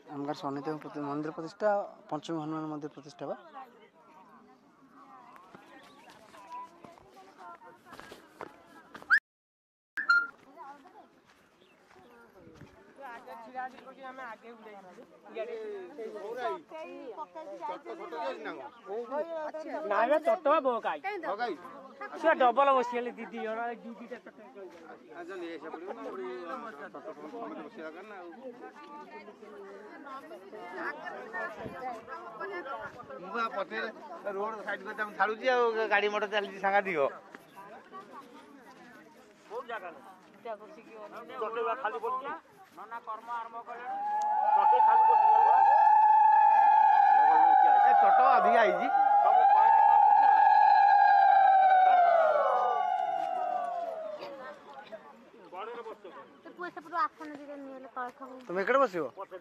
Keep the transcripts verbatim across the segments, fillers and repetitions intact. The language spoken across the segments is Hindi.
आमगार शनिदेव मंदिर प्रतिष्ठा पंचमी हनुमान मंदिर प्रतिष्ठा बा डबल बसिए दीदी रोड साइड छाड़ू गाड़ी मोटर चलती सांगाधिक खाली पड़े नना कर्म आरंभ कले चट अधिक आई तुम एकड़े बस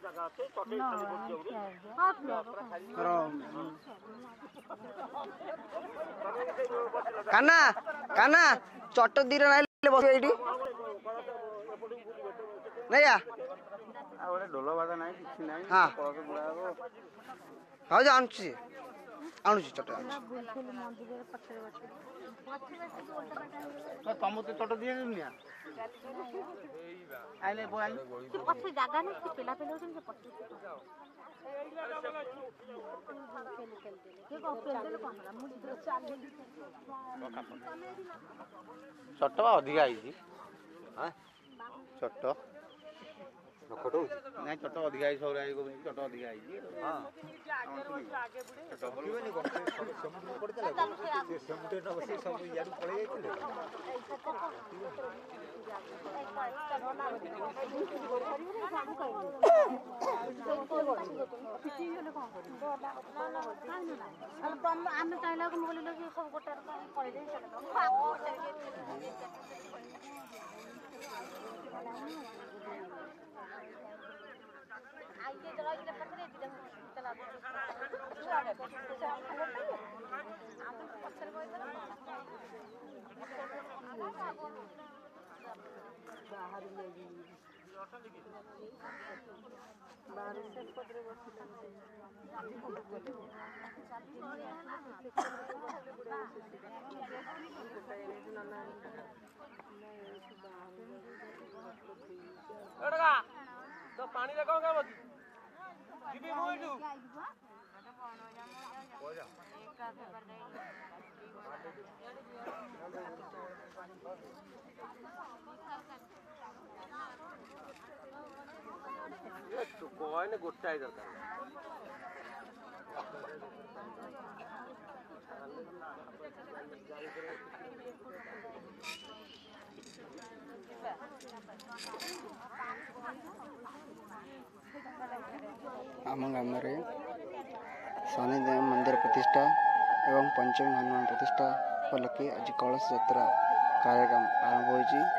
काना काना चट दी बस नहीं ढोल बाजा ना कि हाँ हाँ आणुची आणुची चट तुम तो चट दिए आइले पछे जागा नहीं से पेला पेला होछन के पछे चट अधिक आई चट नहीं चट अधिक आई सब चट अधिक आई आम चाहला बोल सब गोटे आइए जगह इने पकड़े दिले चला आप पत्थर कोई तरह बाहर ले बाहर से पकड़े एडगा तो पानी देखो का बची दीदी मोइटू हो जा एक का पेपर दे ये तो कोई ने गोटा इधर कर आम ग्राम शनिदेव मंदिर प्रतिष्ठा एवं पंचमी हनुमान प्रतिष्ठा उपलक्षे आज कलश यात्रा कार्यक्रम आरंभ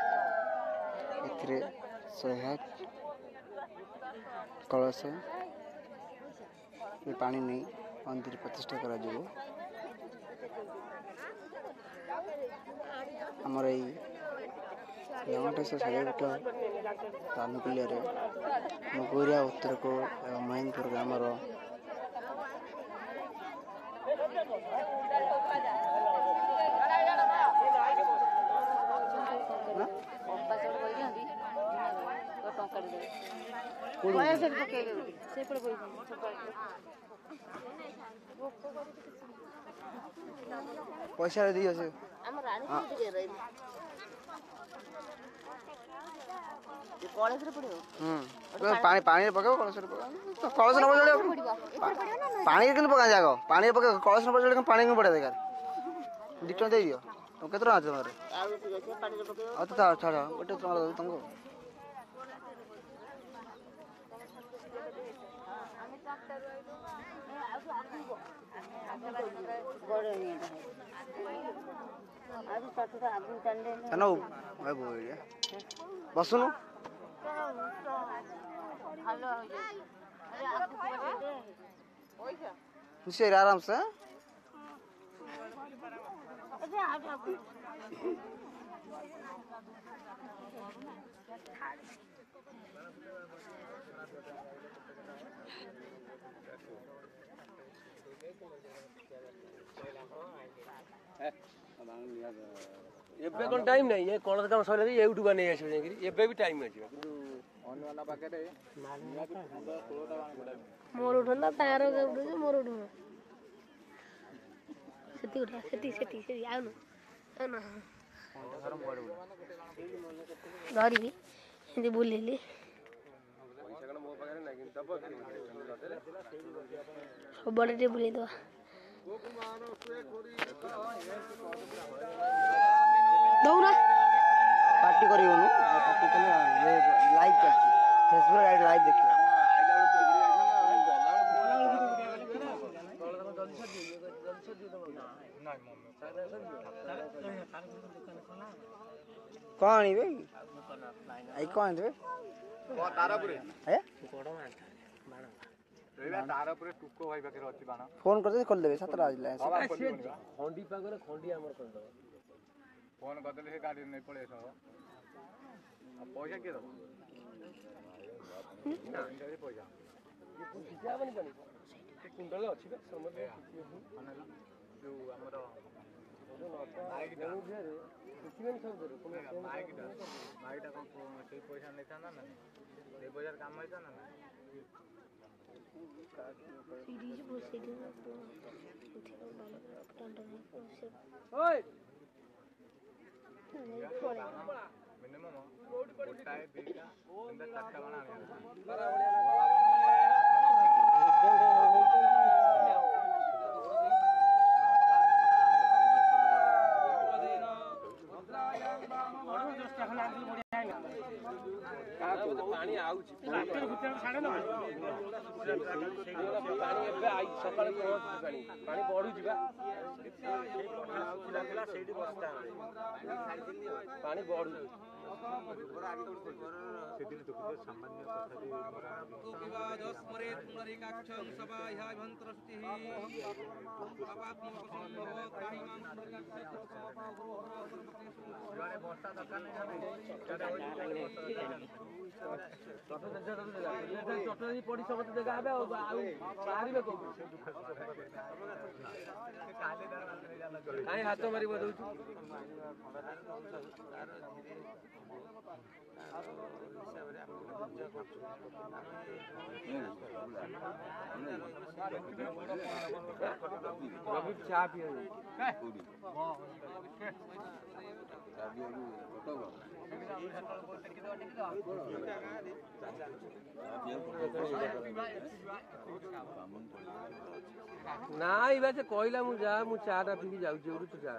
हो शहे कलश पानी नहीं मंदिर प्रतिष्ठा कर आमर यमटेश्वर साइट तानुकुलिया मुगुरिया उत्तर को एवं महेंद्रपुर ग्रामर पैसा दी अच्छे पानी पानी पके कलश कलश न पड़े पानी कि पका जाग पानी पके कलश न पड़े पानी कि पड़े देखार दी टाँग दे दियो तुम केत आज तो छाड़ गोटे तुमको बसुनु आराम से ଏବେ କ'ଣ ଟାଇମ୍ ନାହିଁ ଏ କଳସ କାମ ସରିଲେ ଏଇଠୁ ବା ନେଇ ଆସିବ ଯାଇକିରି ଏବେ ବି ଟାଇମ୍ ଅଛି କିନ୍ତୁ ଅନ୍ୟମାନଙ୍କ ପାଖରେ ମୋର ଉଠନ୍ତା ତାର ଉଠୁଛି ମୋର ଉଠୁନ ସେଠି ଉଠା ସେଠି ସେଠି ସେଠି ଆଉ ନା ଆଉ ନା ଧରିବି ଏମିତି ବୁଲିଲି ସବୁଆଡ଼େ ଟିକେ ବୁଲେଇଦେବା ଦଉନା ପାର୍ଟି କରିବନି ପାର୍ଟି କଲେ ଲାଇଭ୍ ଚାଲିଛି ଫେସବୁକ୍ ଲାଇଭ୍ ଦେଖିବ କ'ଣ ଆଣିବେ ଆଇ କ'ଣ ଆଣିବେ ତାର ଉପରେ ଆଜ୍ଞା ତାର ଉପରେ ଟୁକ ଭାଇ ପାଖରେ ଅଛି ବାଣ ଫୋନ୍ କରିଦେବେ କରିଦେବେ ସାତଟା ବାଜିଲା ଖଣ୍ଡି ପାଗରେ ଖଣ୍ଡି ଆମର କରିଦେବ ଫୋନ୍ କରିଦେଲେ ସେ ଗାଡ଼ି ନେଇ ପଳେଇ ଆସିବ ଆଉ ପଇସା କିଏ ଦେବ ପଇସା ହେବନି ପାଣି ସେ କୁଣ୍ଡଳ ଅଛି ବା ସମସ୍ତେ ଯୋଉ ଆମର ମାଇକିଟା ମାଇକିଟା କ'ଣ ସେଇ ପଇସା ନେଇଥାନ୍ତା ନା ସେଇ ପଇସାରେ କାମ ହେଇଥାନ୍ତା ନା ମିନିମମ୍ ଗୋଟାଏ ଦୁଇଟା ତିନିଟା ଚାରିଟା ବାଣ ପାଣି ଆଉଛି ପାଣି ଏବେ ସକାଳେ ପାଣି ପାଣି ବଢୁଛି ବା ପାଣି ବଢୁଛି ପଡି ସମସ୍ତେ ଜାଗା ହେବେ ଆଉ ବାହାରିବେ କୋଉଠୁ କାହିଁ ହାତ ମାରି ବଦଉଛୁ ଚା ପିଅ ନାଇଁ ବା ସେ କହିଲା ମୁଁ ଯା ମୁଁ ଚା ଟା ପିଇକି ଯାଉଛି ଏଉଠୁ ତୁ ଯା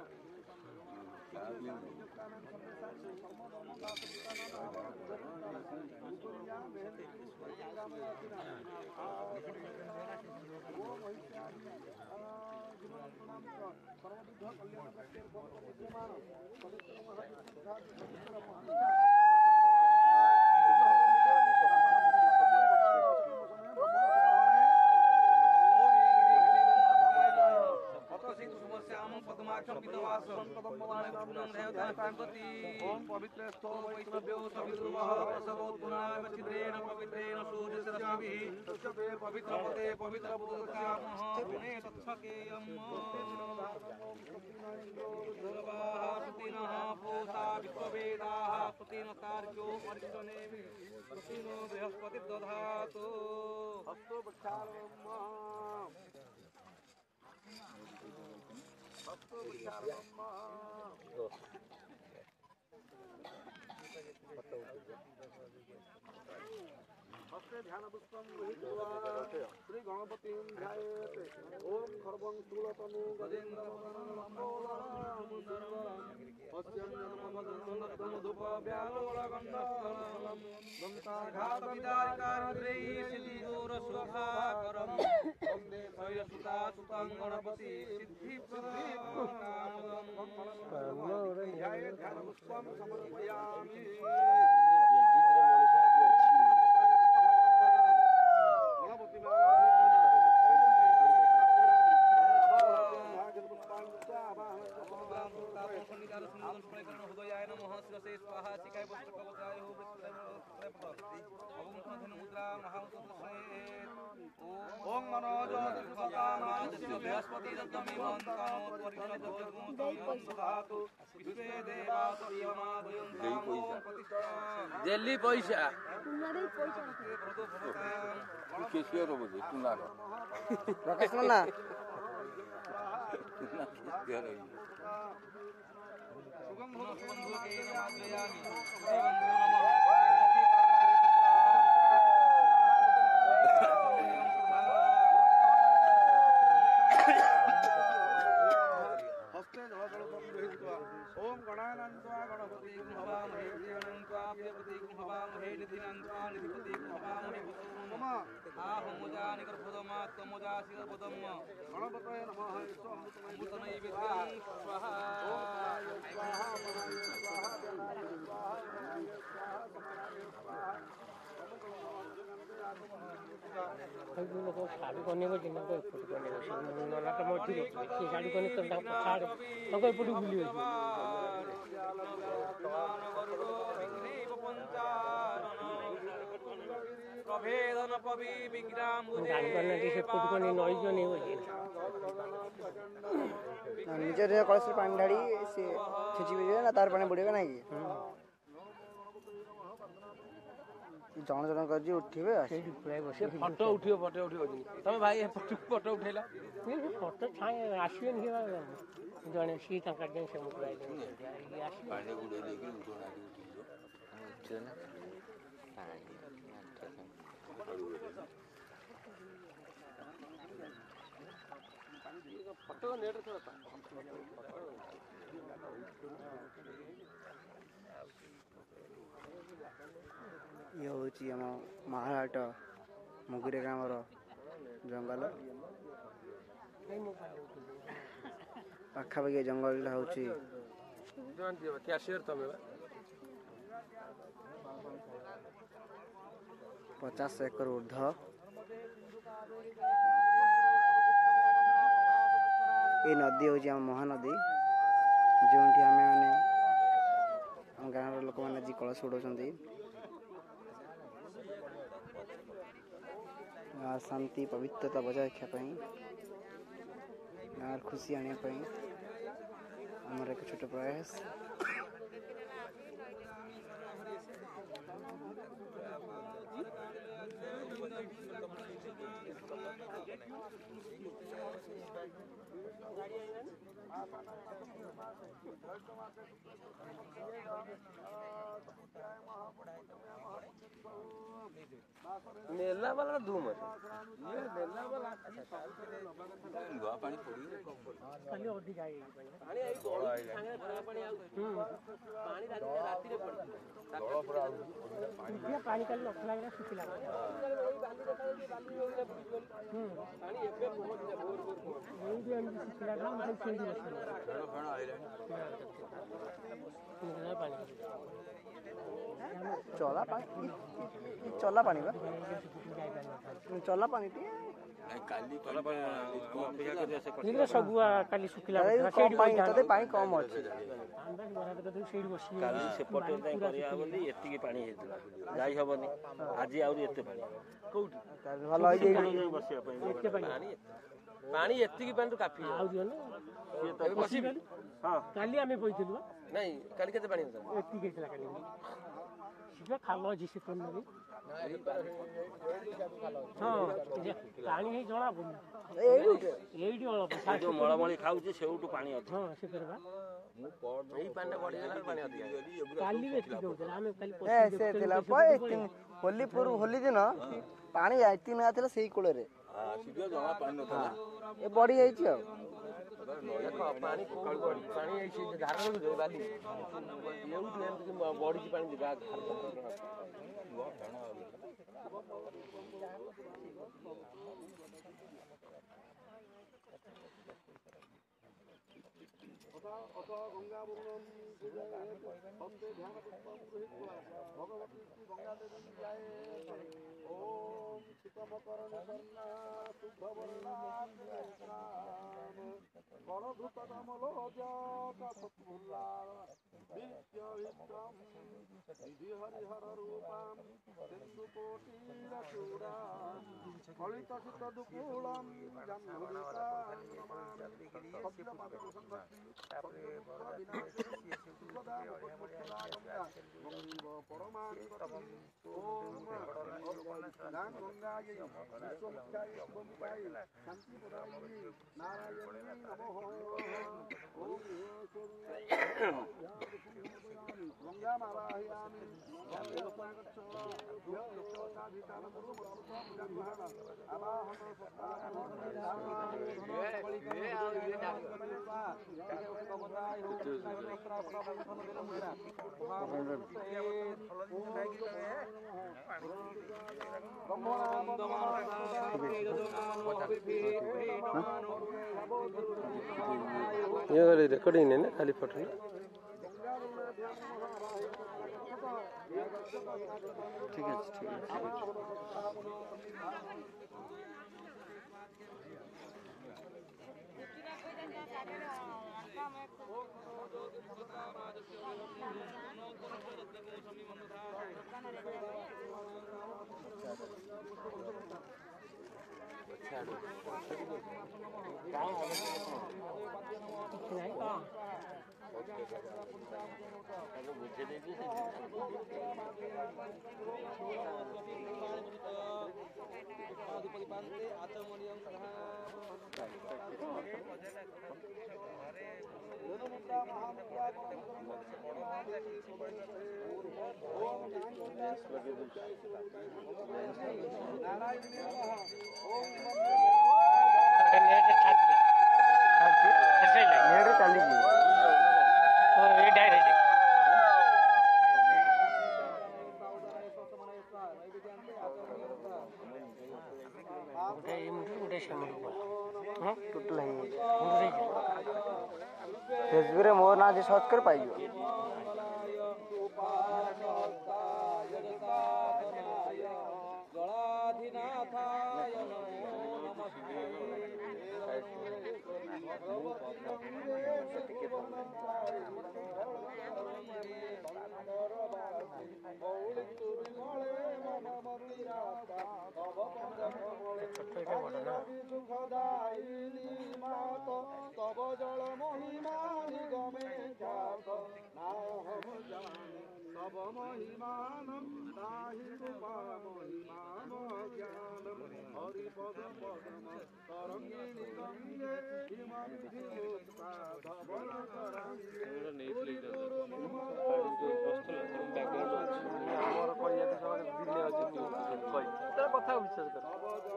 ओम पवित्र स्तोम वैष्णव्यो सवितुर्वः प्रसवोत्पुनाय चित्रेण पवित्रेण सूर्यसरस्वभिः तस्ये पवित्र पदे पवित्र पुत्रकामः पुणे तत्सकेयम् सर्वाः सुतिनः पूषा विश्ववेदाः सुतिनतार्क्यो अर्जुने सुतिनो बृहस्पतिर्दधातु हस्तो वृक्षारोपः हस्तो वृक्षारोपः हस्ते ध्यान पुष्पं गृहीत्वा श्री गणपतिं ध्यायेत् ओम खर्वं स्थूलतनु गजेन्द्रमदनं पश्यन्नमदनन्दमधुपव्यालोलगन्धं दन्ताघातविदारिकारुद्रै सिद्धिदूरशोभाकरं वन्दे शैलसुतासुतं गणपति सिद्धिप्रदायकं ध्यायेत् ध्यान पुष्पं समर्पयामि हृदयाय नमः शिरसे स्वाहा शिखाय पुस्तकवचाय हो मुद्रा महाउद्रे ओम मनोजो बृहस्पति दत्तमे मंत्रम परिषद दधातु विश्वे देवा सत्यमादयन्तामो प्रतिष्ठा दिल्ली पैसा केशियर हो मुझे तू ना प्रकाश मन्ना कितना केशियर है सुगंध सुगंध के नमामि ओम गणानन्त्वा गणपति हवामहे गणन्त्वा प्रियपति हवामहे निधिनन्त्वा निधिपति हवामहे मम आहुमुजानि गर्भदमा तमुजासि गर्भदम गणपतये नमः अमृतनैवेद्यं स्वाहा लोग शादी करने को जिन्ना को एपट करने को नला तो मोटी होती है शादी करने तो ना पछाड़ तो कोई एपट बुली होती प्रभेदन पवि विग्राम शादी करने की एपट करने नई जो नहीं होती निजे रे कलश पानी ढाड़ी से छिची बिजे ना तार पानी बुड़ेगा ना कि जन जन कर जी उठिबे फोटो उठियो फोटो उठियो तमे भाई फोटो उठेला फोटो छाए आसीबे नहीं जने सी टंका दे से मुकराई दे आसी पानी गुड़े लेके उठोना उठियो ना फोटो नेट थोड़ा ये होची हम महाराट मुगुरे ग्रामर जंगल पाखापाखि जंगल होची जानती हो क्या शेयर तमे पचास एकर ऊर्ध ये नदी होची हम महानदी जो आम मैंने गाँव लोक मैंने जी कलश उड़ाऊँ शांति पवित्रता बजाय रखापी गाँव खुशी आने आमर एक छोट प्रयास मेला वाला धूम है ये मेला वाला धुआ पानी पड़ी खाली अधिक आई पानी आई गोल संगे खरा पानी आउ पानी राती राती रे पड़ दौड़ पर आउ ये पानी काली नखला के सुखिला बाली देखा बाली हम्म पानी एबे बहुत भोर भोर ये भी हम सुखिला का मतलब खेल दी बस फेण फेण आइले निकला पानी चला पानी चला पानी बा चला पानी टी नहीं काली चला पानी अपेक्षा कर से ये सब काली सुखिला कम पानी तते पानी कम अछि अंदाज बना तो सेड बसी काली सेपटे ताई करिया बोली एतिकी पानी हेतला जाई हबनी आज आउरी एते पानी कोउठी भलो होई जे बसिया पानी एते पानी पानी एतिकी पानी तो काफी है आउ दियो ना ये तो बसी हां काली हमें पइथिलु नहीं काली केते पानी होता एतिकी केला काली सीधा खालो जिसे तो नहीं हां पानी ही जणा बोल एइडी वाला जो मळमळी खाउचे सेउटु पानी अछि हां से करबा यही पानी बढ़ी गला पानी अधिक काली बेटी दोला हमें काली ए से थिला पय होली पूर्व होली दिन पानी आइती ना थिला सेही कोळे रे हां सीधा जमा पानी नथला ए बड़ी आइची आ देखो पानी कोल पानी ऐसे धार में जो बाली ये उठ ले कि बॉडी की पानी दिखा धुआ फेण गंगा भगवती गंगा देवी जाए ओम शीतमकरण कर्णा शुभवर्णा गणधूत कमलोजाता सत्पुल्ला विद्याविक्रम निधि हरिहर रूपम सिंधुकोटिरचूड़ा ये रेकॉर्डिंग है ना खाली फोटो ना ठीक है ठीक है फेसबुक मो ना सर्च कर पाइयो तब जल महिमा निगमे ख्यात नाहम जाने तब महिमानं ताहि रूपा महिमाम ज्ञानम हरिपद पदम तरंगिणी गंगे हिमविधिमुक्ता धवल तरंगे କଥା ବିଶ୍ୱାସ କର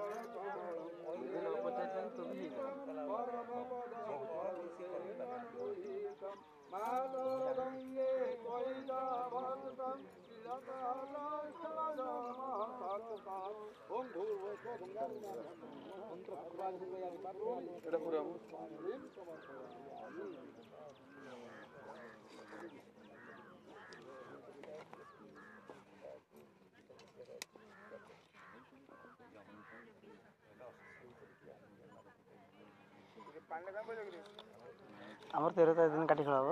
माधवंगे कैलाभक्तं ओम भूर्भुवस्सुः आमर तेरह तारीख दिन काटी खेला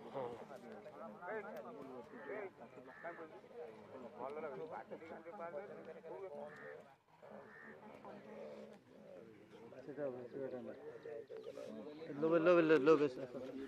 लो लो लो लो बेस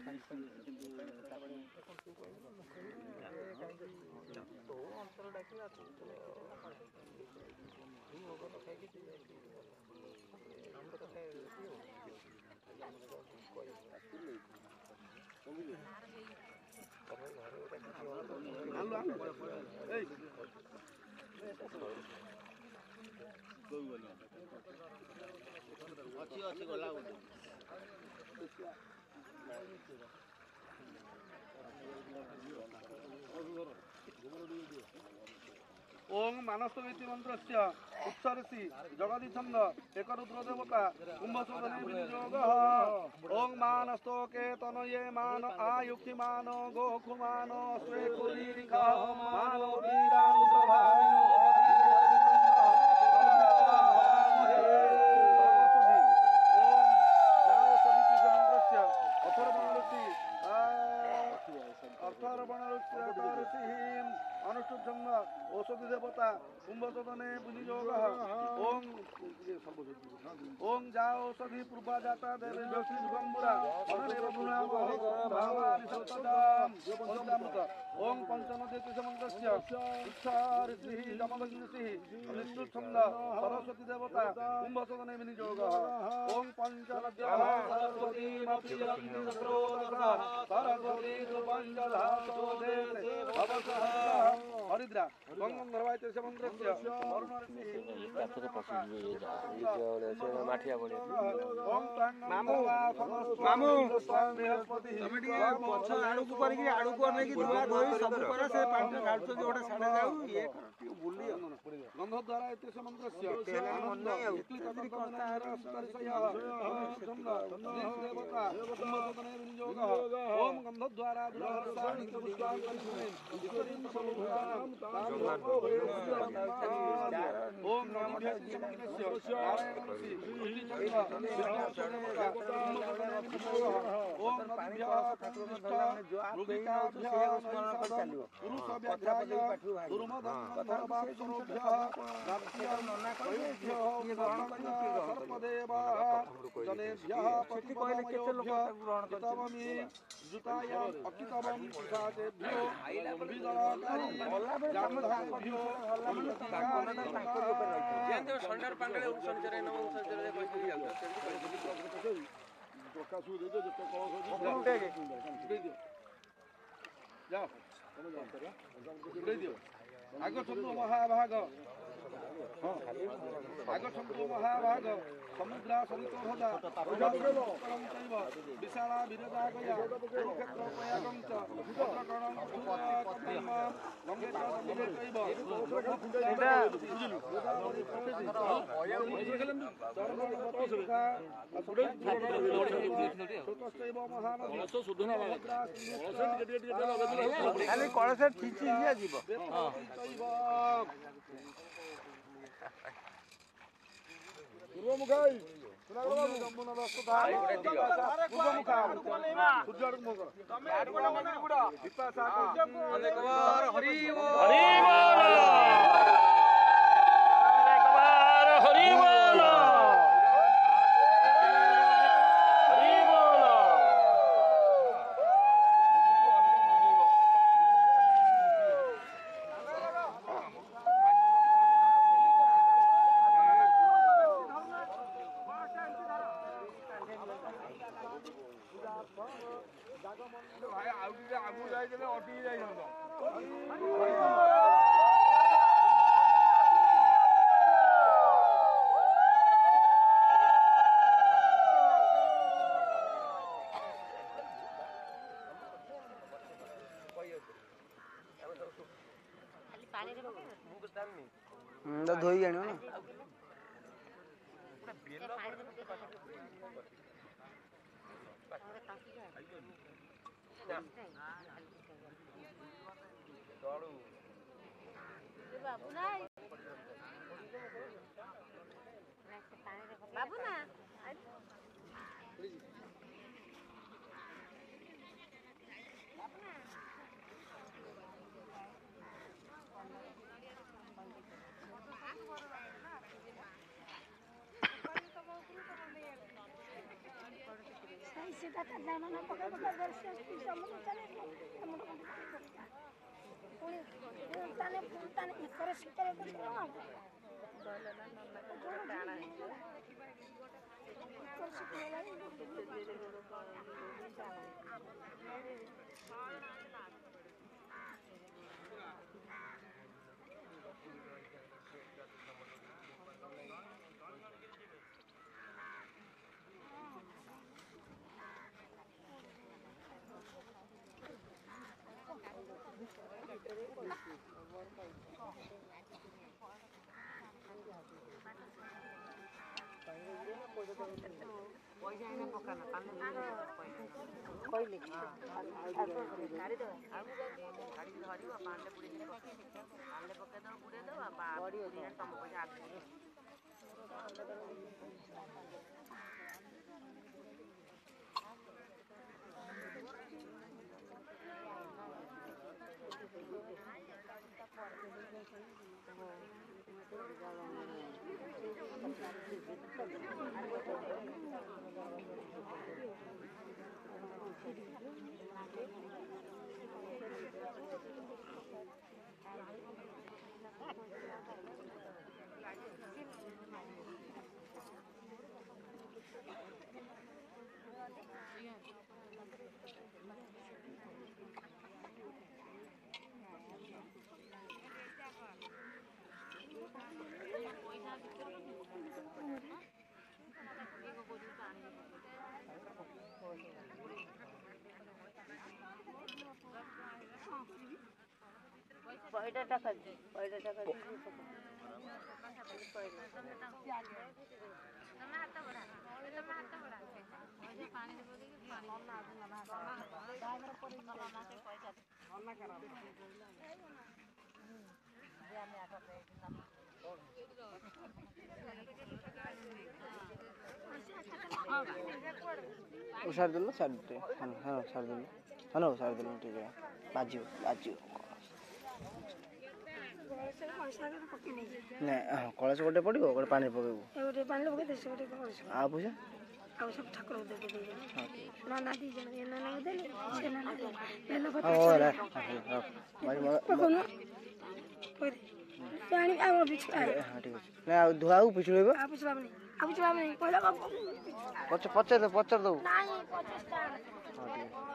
अच्छी अच्छी गला ओम मानसमिति मंत्रस्य उत्सर्षि जगति छंद एक रुद्र देवता कुंभसूदने विनियोगः ओम मानस्तोके तनये मान आयुखि मान गोखुमान स्वेकुलीरिका मानो वीरानुद्रभाविनो अनुष्ठुप औषधि देवता कुंभसदने विनियोगः ओम ओम जाओ सधी पूर्वा जाता देवी ज्योति जुगंबुरा मनदेव गुणा भावानि सप्तदाम पंचामृत ओम पंचनदी तीर्थमंत्रस्य उच्चारिति जमदग्निसि निष्ठुच्छन्द सरस्वती देवता कुंभसदने विनियोगः ओम पंचनद्याः सरस्वती मप्रियग्नि स्रोतः सरस्वती पंचधातो देते अवसः हरिद्रा गंगं धर्वाय तीर्थमंत्रस्य वरुण ऋषि ମାଠିଆ ପଡ଼ିବ ମାମୁ ମାମୁ ବୃହସ୍ପତି ତମେ ଟିକେ ପଛ ଆଡକୁ କରିକି ଆଡକୁ ଅନେଇକି ଧୁଆ ଧୋଇ ସବୁ କର ସେ ପାଣିଟା କାଢୁଛନ୍ତି ଗୋଟେ ସାଢେ ଯାଉ ଇଏ କର ଟିକେ ବୁଲି ଗନ୍ଧ ଦ୍ୱାରା ଏତେ ସମନ୍ତ୍ରସ୍ୟ ଆନନ୍ଦ ଏକ୍ଲିକତରି କର୍ଣ୍ଣାର ସ୍ପର୍ଶୟଃ ଚନ୍ଦ୍ର ଦେବତା କୁମ୍ଭସଦନେ ବିନିଯୋଗः ଓମ୍ ଗନ୍ଧ ଦ୍ୱାରା ଦୁରହର୍ଷାଣି ପୁଷ୍ପାଂ ପରିଷ୍ମେନ୍ ଈଶ୍ୱରୀଂ ସମୁଦ୍ରାଂ ओम नमः शिवाय नारायण ऋषि ओम नमः प्रतिष्ठा रुदिकाभ्यः पुरुष व्याघ्राय दुर्मदन्धरवाप्सरोभ्यः प्राप्त्यर्भ्यः सर्पदेवाः जनेभ्यः पतिपदमयोभ्यः कितवमि जुतायाम् अकितवं पिशाचेभ्यो विदलाकारि जामधाभ्यो ଷଣ୍ଢର ପାଣ୍ଡାରେ ସଂଚାରେ ନମ ସଂଚାରେ କହିକି ଯାଉଛ ଆଗଛନ୍ତୁ ମହାଭାଗ ଆଗଛନ୍ତୁ ମହାଭାଗ ସମୁଦ୍ରା ସରିତୋଭଦା ବିଶାଳା ବିରଜା ଗୟା କୁରୁକ୍ଷେତ୍ର ପ୍ରୟାଗଂ ଚ ଭଦ୍ରକଣଂ କର୍ମ ଗଙ୍ଗେ ଚ ଗଙ୍ଗେ ଚୈବ ଖାଲି କଳସ ଠିଚି ଯିବ ପୂର୍ବମୁଖାଇ ଯମୁନା ଦସ୍ତା ପୂର୍ବମୁଖା ସୂର୍ଯ୍ୟ ଆଡକୁ ମୁଖ ତମେ ବିପାଶା ଅନେକ ବାର ହରି ବୋଲ ହରି ବୋଲ ଅନେକ ବାର ହରି ବୋଲ ହରି ବୋଲ ଭାଇ ଆଉ ଟିକେ ଆଗକୁ ଯାଇଥିଲେ ଅଟକି ଯାଇଥାନ୍ତ ଧୋଇ ଆଣିବ ନା बाबू ना बाबू ना सीधा करना ना पकड़ पकड़ वर्ष समझ चले पुणी ताने ताने इकर सिकर कुछ ना କହିଲେ କାଢିଦେବା କାଢିକି ଧରିବ ପାଣିରେ ବୁଡ଼େଇ ପାଣିରେ ପକେଇଦେବ ବୁଡ଼େଇ ଦେବା ବଢ଼ିବ ତମ ପଇସା ଆସିବ Thank you. ପଇଡା ଟା ଖାଲି ପଇଡା ଟା ଖାଲି ତମେ ହାତ ବଢା ତମେ ହାତ ବଢା ପଇସା ପାଣିରେ ପକେଇକି ପାଣି सार दिल सार दे हाँ सार दिल हेलो सार दिल ठीक है बाजू बाजू नहीं हाँ कलश गोटे पड़ो गोटे पानी पकेबू गोटे पानी पके देश गोटे कलश आ पैसा आउ सब ठाकुर दे दे दे नाना दी जन ये नाना दे से नाना दे ले लो ओ रे मारी मार पकोनो कोई पानी आ बिच आ हां ठीक है ना धुआऊ पिछलेबो आ पिछला नहीं आ पिछला नहीं पहला पच पचर दे पचर दो नहीं पचास टा हां ठीक है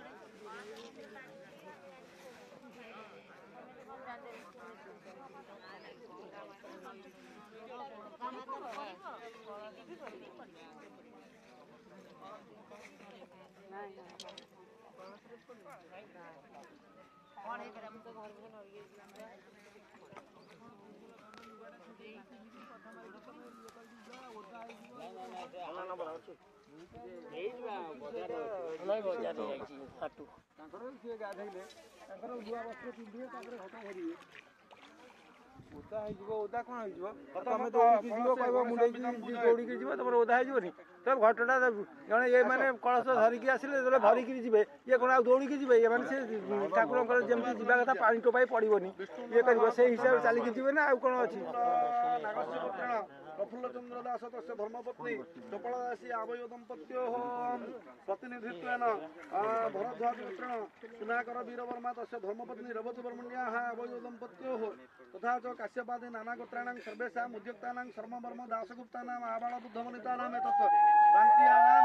ओदा ହେଇଯିବ ଓଦା କଣ ହେଇଯିବ ତମେ ଦୌଡ଼ିକି ଯିବ କହିବ ମୁଣ୍ଡେଇକି ଦୌଡ଼ିକି ଯିବ ତମର ଓଦା ହେଇଯିବନି ତ ଘଟଟା ଜଣେ ଏ ମାନେ କଳସ ଧରିକି ଆସିଲେ ଯେତେବେଳେ ଭରିକିରି ଯିବେ ଇଏ କଣ ଆଉ ଦୌଡ଼ିକି ଯିବେ ଇଏ ମାନେ ସେ ଠାକୁରଙ୍କର ଯେମିତି ଯିବା କଥା ପାଣି ଟୋପାଏ ପଡ଼ିବନି ଇଏ କରିବ ସେଇ ହିସାବରେ ଚାଲିକି ଯିବେ ନା ଆଉ କଣ ଅଛି प्रफुल्ल चंद्र दास तस्य धर्मपत्नी चपला दासी आवय दंपत्योः प्रतिनिधित्वेन भरद्वाज मित्रेण सुनाकर वीरवर्मा तस्य धर्मपत्नी रवती वर्मण्याः आवय दंपत्योः तथा च काश्यपादि नाना गोत्राणां सर्वेषां उद्योक्तानां शर्मवर्म दासगुप्तानां आबाल बुद्धवनितानां एतत् प्रान्तीयानां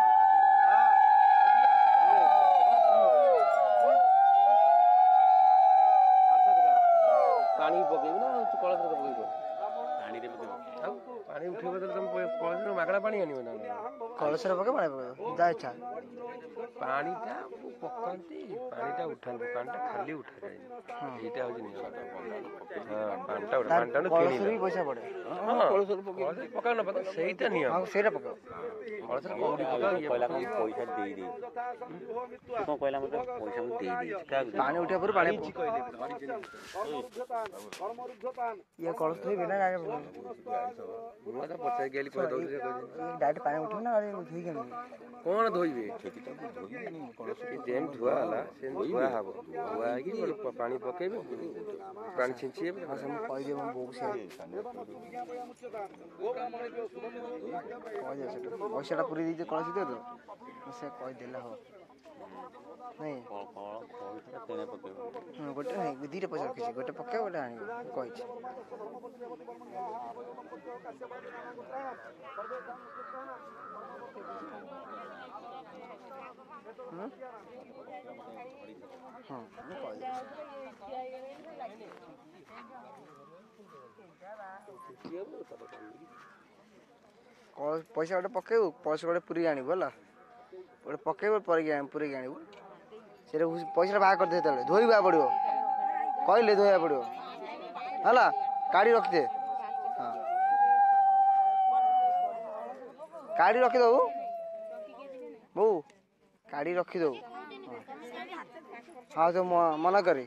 पानी पकेबू ना कलश पकेबू पानी रे पानी उठेबो तो तुम कलश मागड़ा पानी आनिबो ना कलश रे पके पानी पके जा इच्छा पानी ता पकंती पानी ता उठांती पानी ता खाली उठा जाय एटा हो नियम हां पानी ता उठा पानी ता कलश रे पैसा पड़े हां कलश रे पके पका ना पका सेईटा नियम हां सेरा पके कलश रे कौड़ी पका ये कहला का पैसा दे दे तो कहला मतलब पैसा दे दे पानी उठे पर पानी ये कलश रे बिना जाके मुआ तो पचास गेली पर दौड़ से डायरेक्ट पानी उठे ना अरे ठीक है कोन धोइबे के जेम धुआ हला से धुआ हबो धुआ कि पानी पकेबे पानी छिंचिए हम कह दे हम बोक से पैसाटा पूरी दीजिए कलश दे दो से कह देला हो नहीं तेने पकेबो गोटे नहीं दीटा पैसा रखी गोटे पके गोटे आनी कहि हाँ पैसा गोटे पकेबू पैसा गोटे पूरी आनबू है गोटे पकेबू पूरी आनबू से पैसा बाहर कर दे धोइबा पड़ो कहले धोया पड़ो है काढ़ी रखिदे हाँ काढ़ी रखिदबू बो काढ़ी रखिदबू हाँ तो मन करे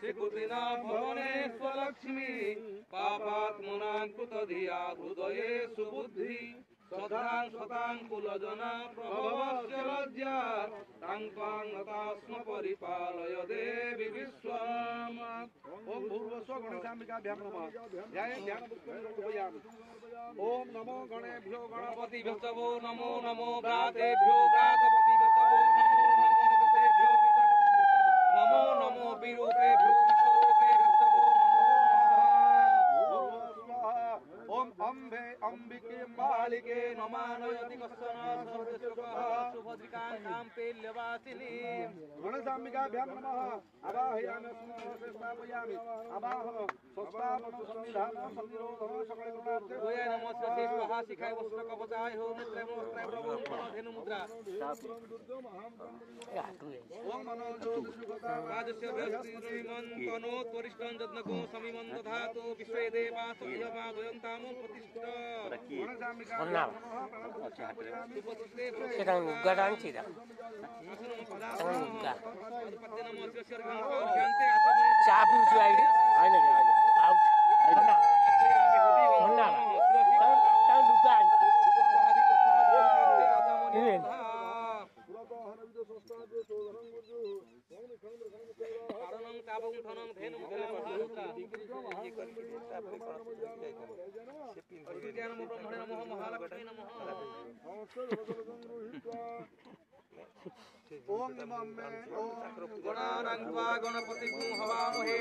श्रीकृतिना भुवनेश्वरलक्ष्मी पापात्मनां कृतधिया हृदये सुबुद्धि सदां सतां कुलजना प्रभवस्य लज्जा तां त्वां नतास्म परिपालय देवी विश्वम्। ओम भूर्भुवस्सुः गणेशाम्बिकाभ्यां नमः। ध्याये ध्यानपुष्पं समर्पयामि। ओम नमो गणेभ्यो गणपतिभ्यो वो नमो नमो भ्रातेभ्यो भ्रातपतिभ्यो नमो नमो विषेभ्यो नमो नमो विरूपेभ्यो विश्वरूपेभ्यो नमो नमः। ओम अम्बे अम्बिके बालिके नमानयति कश्चन सर्वश्रुतः सुभद्रिकां पेल्यवासिनी गणेशाम्बिकाभ्यां नमः। आवाहयामि अस्मिन् स्थापयामि आवाहन संस्थापन संविधान संनिरोधन सकल गुणार्थे ओय नमस्ते शिवाः शिखाय वस्त्र कवचाय हो नेत्रे मोत्रे प्रभु धेनु मुद्रा ओम मनोजो राजस्य व्यस्तिमन्तनो त्वरिष्ठं जज्ञको समिमं दधातु विश्वे देवास यमादयन्तामो प्रतिष्ठा Sedang nuga dan tidak. Sedang nuga. Sapi jual ini. Ayo ayo ayo. Out. Mana? Mana? Sedang nuga. Ini. ओम नमः में ओम गणानां गणपति हवामहे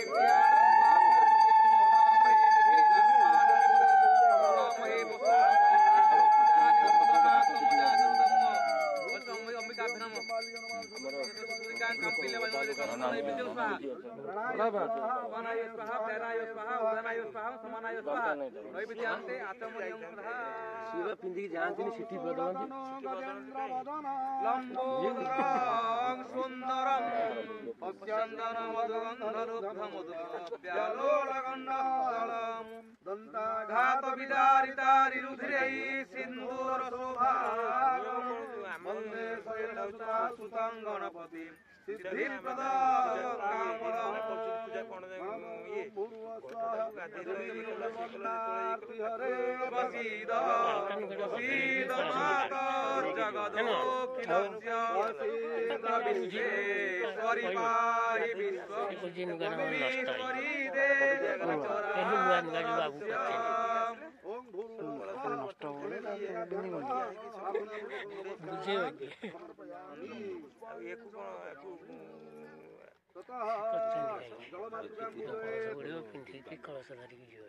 पिंदी जानती सिटी बदलती लंबोदरं सुंदरं पश्यन्दन मधुगन्धरुद्धमुद्राप्यालोलगण्डस्थलं दन्ताघात विदारितारि रुधिरै सिन्दूर शोभागं वन्दे शैलसुता सुतं गणपतिं सिद्धिप्रदां कामदं वसीद वसीद माता जगदोखिलस्य विश्वेश्वरी पाहि विश्वेश्वरी देवी ओम नष्ट होले बुझे कलश धरिकी जीव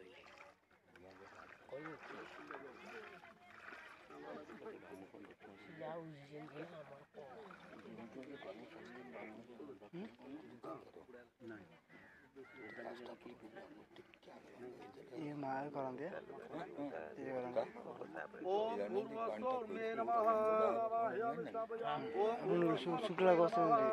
ये मार करंदे ये करंदे ओम भूर्भुवस्सुः मे नमः। ओम शुक्ला गोस्वामी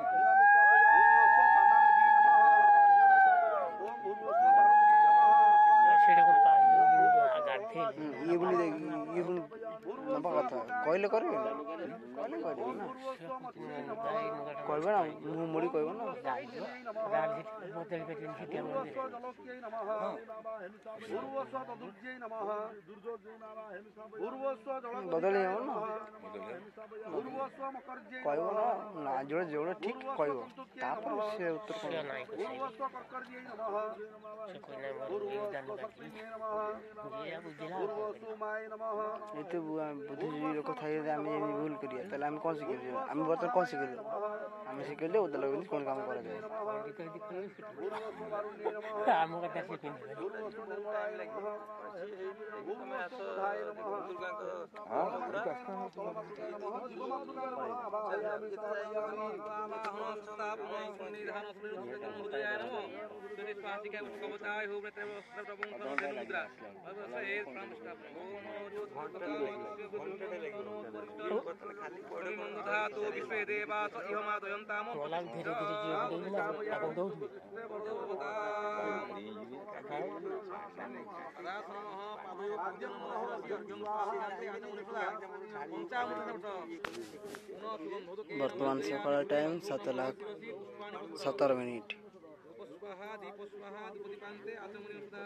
ये बोली देगी ये बोली नंबर कथा कहले करबे कहले करबे ना करबे ना मु मोड़ी कहबो ना बोतल के तीन सीटिया में जलोक्यै नमः। भूर्भुवस्सुः तदुर्जय नमः। भूर्भुवस्सुः जलोक्यै बदल जाओ ना भूर्भुवस्सुः मकरजय कहबो ना ना जोड़े जोड़े ठीक कहबो तापर से उत्तर से नहीं कुछ भूर्भुवस्सुः कर्करजय नमः। से कोई नहीं मर भूर्भुवस्सुः शक्तिजय नमः। ये बुझला भूर्भुवस्सुः माय नमः। ये तो बुद्धिजीवी लोग थाई आम भूल करिए ताले आम कौन सिखे आम बर्तन कौन सिखे आम शिखेले उधर लगे कौन काम कर आम का से पिन भूर्भुवस्सुः निर्मलाय नमः। भूर्भुवस्सुः धाय नमः। हां विश्वे देवास इहमादयन्ताम बोला धीरे धीरे जीव देवी ना अपन दो वर्तमान सकाळ टाइम सात लाख सत्तर मिनिट स्वाहा दीप स्वाहा धूपदीपान्ते आचमनीय सुधा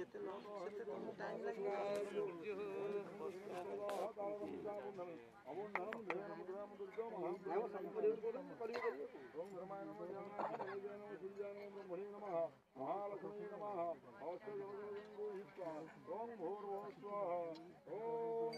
महालक्ष्मी नमः अवश्य ओम भूर्भुवः स्वाहा ओम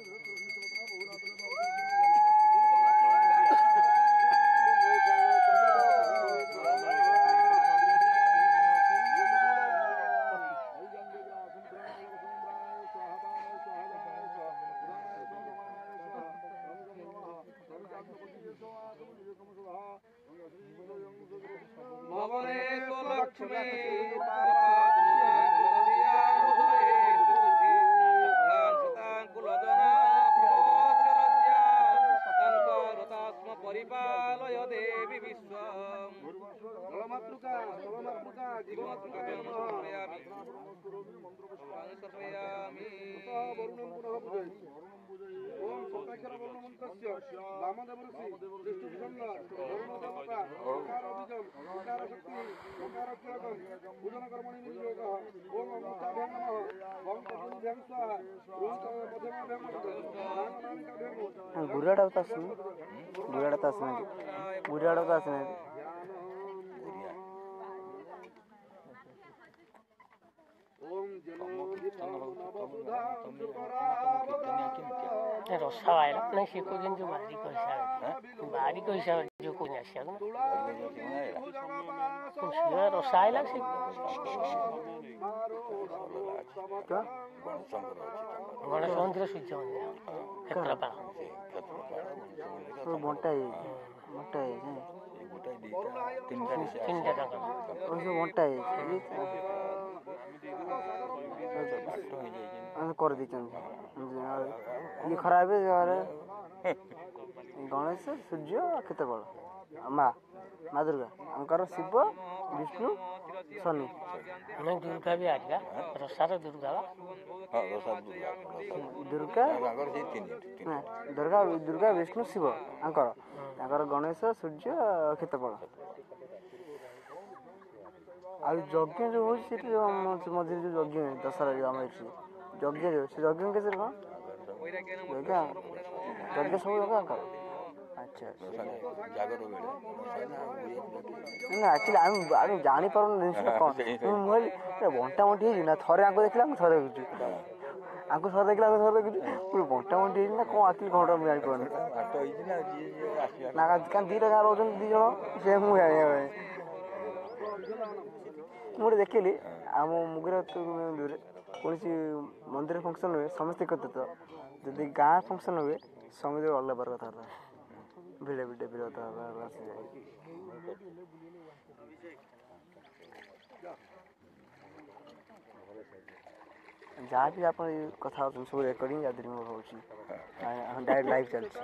परिपालय देवी विश्व जलमातृका जलमातृका जीवमातृका समर्पयामि समर्पयामि वरुणं पुनः पूजय ओम सोताक्षर वरुण मंत्रस्य वामदेव ऋषि विष्णु छंद वरुण देवता ओंकार बीजम ओंकार शक्ति ओंकार कीलकम पूजन कर्मणि नियोगः ओम अमृताभ्यां नमः ओम तत्पुरुषाभ्यां स्वाहा ओम मध्यमाभ्यां नमः गुरुआड़ा तो आसनी गुरुआड़ा तो आसनी गुरुआड़ा तो आसनी रसा आएगा नहीं से को दिन जो बारी को हिसाब बारी को हिसाब जो को नहीं आशा ना तो सीधा रसा आएगा से क्या गणेश मंदिर सूर्य मंदिर क्षेत्रपाल तो मोटा है मोटा है तीन तीन जगह और जो मोटा है कर दी ये खराब है यार गणेश सूर्य केतबल माँ माँ दुर्गा अंकर शिव विष्णु शनि नहीं दुर्गा भी आ गया रसार दुर्गा हाँ रसा दुर्गा दुर्गा अगर से तीन ना दुर्गा दुर्गा विष्णु शिव अंकर अंकर गणेश सूर्य केतबल आ यज्ञ जो हो मझे जो यज्ञ दशहरा जो आम यज्ञ जो से यज्ञ कैसे कौन यज्ञ यज्ञ सब यज्ञ अंकर अच्छा जागर बेले ना एक्चुअली आम आम जानी पारुन जिनिस कौन मुझे बंटा बंटी ना थरे आंको देखला हम थरे देखुछु आंको थरे देखला हम थरे देखुछु पूरा बंटा बंटी ना कौन आखिर घंटा मुझे जानी पारुन आटो होई ना जी आसिया ना कान दीटा गाँ रोजन दी जण से मुझे जानी मुझे देखिली आम मुगेर कौन मंदिर फंक्शन हुए समस्त एकत्रित जदि गाँ फंक्शन हुए समस्त अलग बार कथा भिड़े भिड़े भिड़ जहाँ भी आप कथा सब रेकर्डिंग या दिन में होची डायरेक्ट लाइव चलती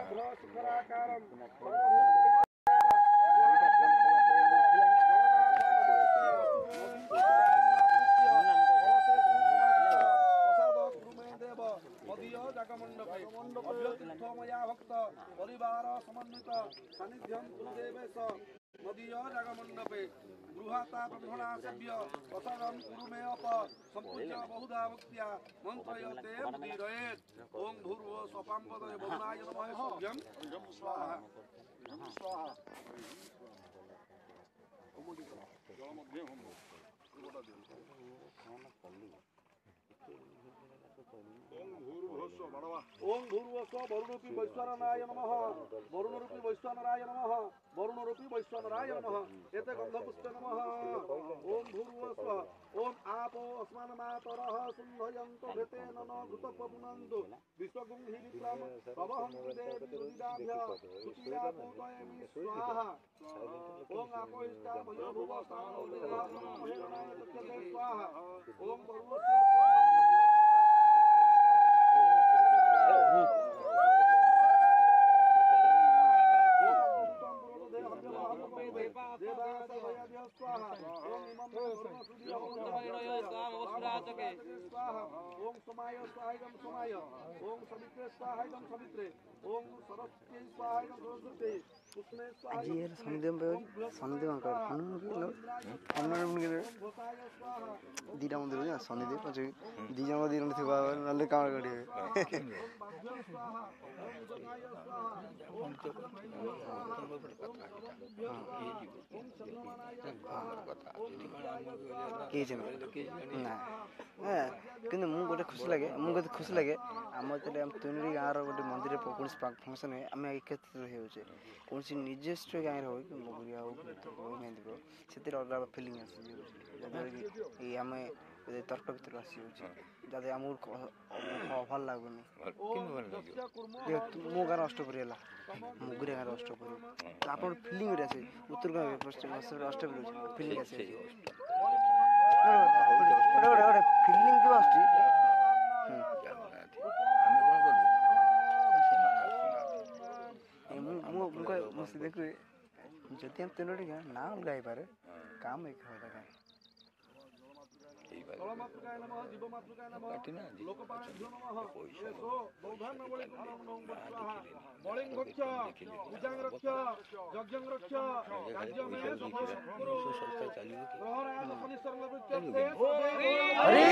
मया भक्त परिवार समन्वित सानिध्यं गुरुदेवेश मदीय जगमंडपे गृहाता ब्रह्मणा सभ्य प्रसादं कुरु मे अप संपूज्य बहुधा भक्त्या मंत्रयते मुदीरयेत् ओम भूर्भुवः स्वपां पदये बहुनाय नमः सभ्यं स्वाहा स्वाहा ओम भूर्भुवस्व वरुणरूपी वैश्वानराय नमः वरुणरूपी वैश्वानराय नमः वरुणरूपी वैश्वानराय नमः एते गंधपुष्प नमः ओम भूर्भुवस्व ओम आपो अस्मान् मातरः सुन्धयन्तो भेतेन न घृतपपुनन्तु विश्वगुं हि विक्रम प्रवहं देवी रुदिदाभ्य सुचिरा पूतयमि स्वाहा ओम आपो इष्टा भयो भुव स्थानो देवाय स्वाहा ओम भूर्भुवस्व ओम समाय स्वाहायं समाय ओम सवित्रे स्वाहा इदं सवित्रे ओम सरस्वती स्वाहा इदं सरस्वती पुष्णे स्वाहा ଆଜି ଏର ଶନିଦେବ ଶନିଦେବ ଦିଟା ମନ୍ଦିର ନା ଶନିଦେବ ପଛେ ଦି ଜଣ ଦି ଜଣ ଥିବା ନହେଲେ କାମ କରିବେ କିଛି ନା କିନ୍ତୁ ମୁଁ ଗୋଟେ ଖୁସି ଲାଗେ ମୁଁ ଗୋଟେ ଖୁସି ଲାଗେ ଆମ ଯେତେବେଳେ ଆମ ତିନୋଟି ଗାଁର ଗୋଟେ ମନ୍ଦିରରେ କୌଣସି ଫଙ୍କସନ୍ ହୁଏ ଆମେ ଏକତ୍ରିତ ହେଉଛେ କୌଣସି ନିଜସ୍ୱ ଗାଁରେ ହଉ କି ମଗୁରିଆ ହଉ କି ମେହେନ୍ଦୀ ହଉ ସେଥିରେ ଅଲଗା ଫିଲିଂ ଆସିଯାଉଛି ଯାହାଦ୍ୱାରା କି ଏଇ ଆମେ ତର୍କ ଭିତରୁ ଆସିଯାଉଛି ଯାହାଦ୍ୱାରା ଆମକୁ ଭଲ ଲାଗୁନି ମୋ ଗାଁର ଅଷ୍ଟପରି ହେଲା ମଗୁରିଆ ଗାଁର ଅଷ୍ଟପରି ଆପଣ ଫିଲିଂ ଗୋଟେ ଆସେ ଉତ୍ତର ଗାଁ ପଶ୍ଚିମ ଅଷ୍ଟପରି ଫିଲିଂ ଆସେ ଗୋଟେ ଗୋଟେ ଫିଲିଂ ଯେଉଁ ଆସୁଛି ମୁଁ ସେ ଦେଖୁ ଯଦି ଆମେ ତିନୋଟି ଗାଁ ନା ଅଲଗା ହେଇପାରେ କାମ ଏକ ହେବାଟା କାହିଁ ଜଳମାତୃକାୟ ନମଃ ଜୀବମାତୃକାୟ ନମଃ ଲୋକପାଳେଭ୍ୟୋ ନମଃ ଏସୋ ବୌଦ୍ଧାନ୍ନ ବଳିକୁଣ୍ଡଂ ସ୍ୱାହା ବଳିଂ ଭକ୍ଷ ପୂଜାଂ ରକ୍ଷ ଯଜ୍ଞଂ ରକ୍ଷ କାର୍ଯ୍ୟମେ ସଫଳ କୁରୁ ଗ୍ରହରାଜ ଶନିଶ୍ଚର ଲବୃତ୍ୟତେ ହରି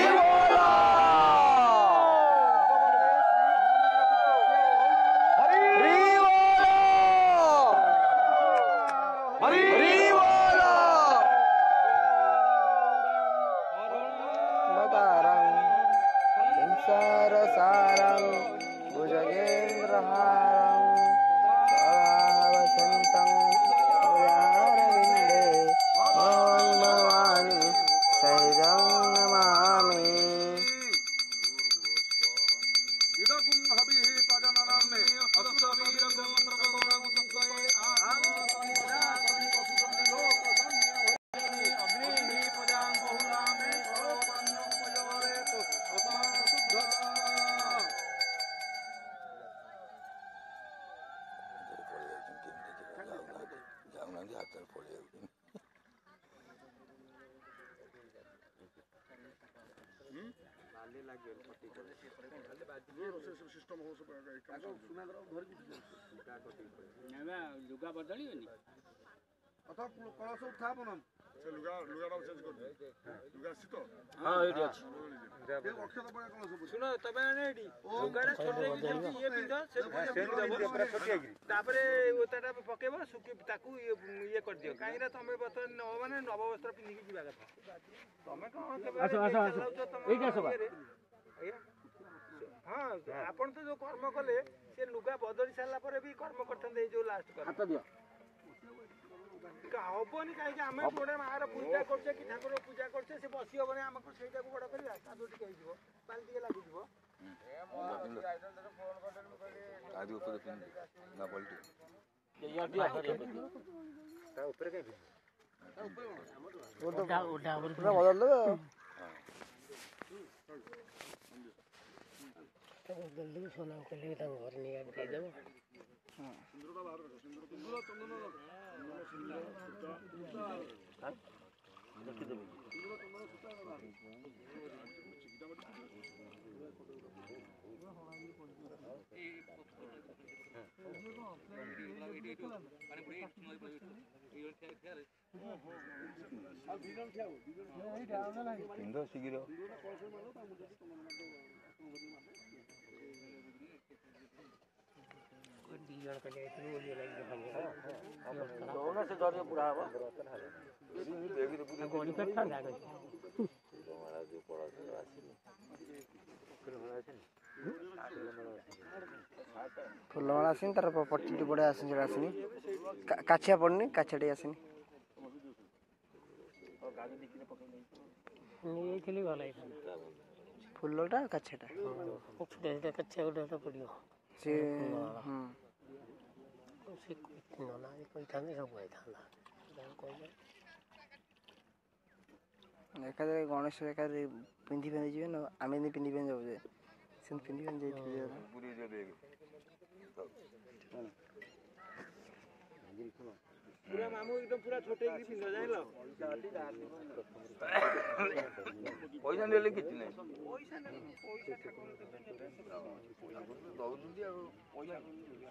ଲୁଗା ବଦଳିବନି ଅଥ କଳସ ଉତ୍ଥାପନମ୍ ସେ ଲୁଗା ଲୁଗାଟା ଚେଞ୍ଜ କରିଦେ ଲୁଗା ଶୀତ ହଁ ଏଇଠି ଅଛି ସେ ଅକ୍ଷତ ପକା କଳସ ଶୁଣ ତମେ ଏଇଠି ଲୁଗାଟା ଛୋଟେଇ ଯେମିତି ଇଏ ପିନ୍ଧ ସେ ପୁରା ଛୋଟିଆକି ତାପରେ ଓତାଟା ପକେଇବ ଶୁକି ତାକୁ ଇଏ କରିଦିଅ କାହିଁକି ନା ତମେ ବର୍ତ୍ତମାନ ନ ମାନେ ନବବସ୍ତ୍ର ପିନ୍ଧିକି ଯିବା କଥା ତମେ କଣ କେବେ ଏଇଠି ଆସ ହଁ ଆପଣ ତ ଯୋଉ କର୍ମ କଲେ ସେ ଲୁଗା ବଦଳି ସାରିଲା ପରେ ବି କର୍ମ କରିଥାନ୍ତେ ଏଇ ଯୋଉ ଲାଷ୍ଟ କର୍ମ ହବନି କାହିଁକି ଆମେ ଗୋଟେ ମାଆର ପୂଜା କରୁଛେ କି ଠାକୁର ପୂଜା କରୁଛେ ସେ ବସି ହବନି ଆମକୁ ସେଇଟାକୁ ବଡ କରିବା କାଦୁଅ ଟିକେ ହେଇଯିବ ପାଣି ଟିକେ ଲାଗିଯିବ सोना कले घर नहीं ଦେଇଦେବ ପିନ୍ଧ ଶୀଘ୍ର ଫୁଲମାଳ ଆସିନି ତାର ପଟି ପଟେ ଆସିନି ସେଟା ଆସିନି କାଛିଆ ପଡିନି କାଛିଆ ଟିକେ ଆସିନି ନେଇଥିଲି ଭଲ ହେଇଥାନ୍ତା ଫୁଲଟା କାଛିଆଟା କାଛିଆ ଗୋଟେ ପଡ଼ିବ ସେ ସେ ନନା କହିଥାନ୍ତେ ସବୁ ହେଇଥାନ୍ତା ଏକାଥରେ ଗଣେଶ ଏକାଥରେ ପିନ୍ଧି ପିନ୍ଧି ଯିବେ ନା ଆମେ ଯେମିତି ପିନ୍ଧି ପିନ୍ଧି ଯାଉଛେ ସେମିତି ପିନ୍ଧି ପିନ୍ଧି ଯାଇଥିବେ पूरा मामू एकदम पूरा छोटे की पिंड जाइल पैसा देले किछ नै पैसा नै पैसा ठाकुर କରୁଛନ୍ତି ଆଉ ପଇସା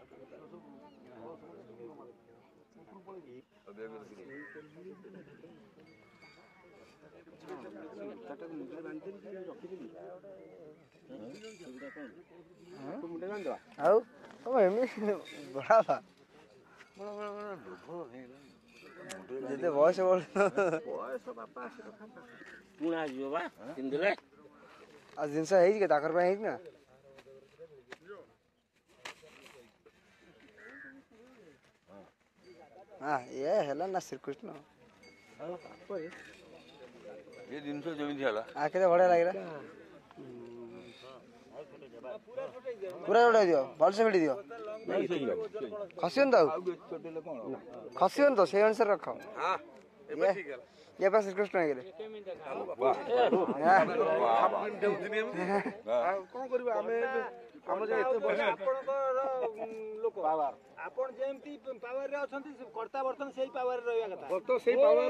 ଆଉ ତମେ ଏମିତି ବଢାବା ଯେତେ ବୟସ ବଢ ବୟସ ବାପା ପୁଣା ଯିବ ବା ପିନ୍ଧିଲେ ଆଉ ଜିନିଷ ହେଇଛି କି ତାଙ୍କର ପାଇଁ ହେଇଛି ନା ହଁ ଇଏ ହେଲା ନା ଶ୍ରୀକୃଷ୍ଣ ଏ ଜିନିଷ ଯେମିତି ହେଲା ଆ କେତେ ବଢିଆ ଲାଗିଲା ପୁରା ଯୋଉଟା ଦିଅ ଭଲସେ ଭିଡ଼ି ଦିଅ ଖସିବନି ତ ଆଉ ଖସିବନି ତ ସେଇ ଅନୁସାରେ ରଖ ଇଏ ପା ଶ୍ରୀକୃଷ୍ଣ ହେଇଗଲେ କଣ କରିବା ଆମେ ଆମ ଯେ ଏତେ ବୟସ ଆପଣଙ୍କର ଲୋକ ଆପଣ ଯେମିତି ପାୱାରରେ ଅଛନ୍ତି କର୍ତ୍ତା ବର୍ତ୍ତମାନ ସେଇ ପାୱାରରେ ରହିବା କଥା ତ ସେଇ ପାୱାର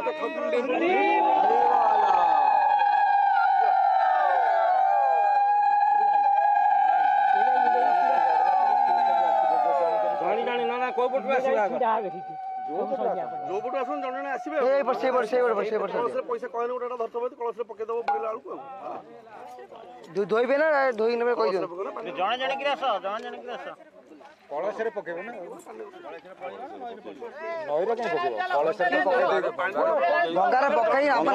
ଜାଣି ଜାଣି ନା ନା କୋଉ ପଟୁ ଆସିବା ଯୋଉ ପଟୁ ଆସନ୍ତୁ ଜଣେ ଜଣେ ଆସିବେ ସେଇ ପଟ ସେଇ ପଟ ସେଇ ପଟ ସେଇ ପଟ କଳସରେ ପଇସା କହିଲେ ଗୋଟେ ଧରିଥିବ କଳସରେ ପକେଇଦବ ବୁଲିଲା ବେଳକୁ ଆଉ ଧୋଇବେ ନା ଧୋଇ ନେବେ କହିଦିଅନ୍ତୁ ଜଣେ ଜଣେ କିରେ ଆସ ଜଣେ ଜଣେ କିରେ ଆସ କଳସରେ ପକେଇବ ନା ନଈରେ କାଇଁ ପକେଇବ କଳସରେ ଗଙ୍ଗାରେ ପକେଇ ଆମ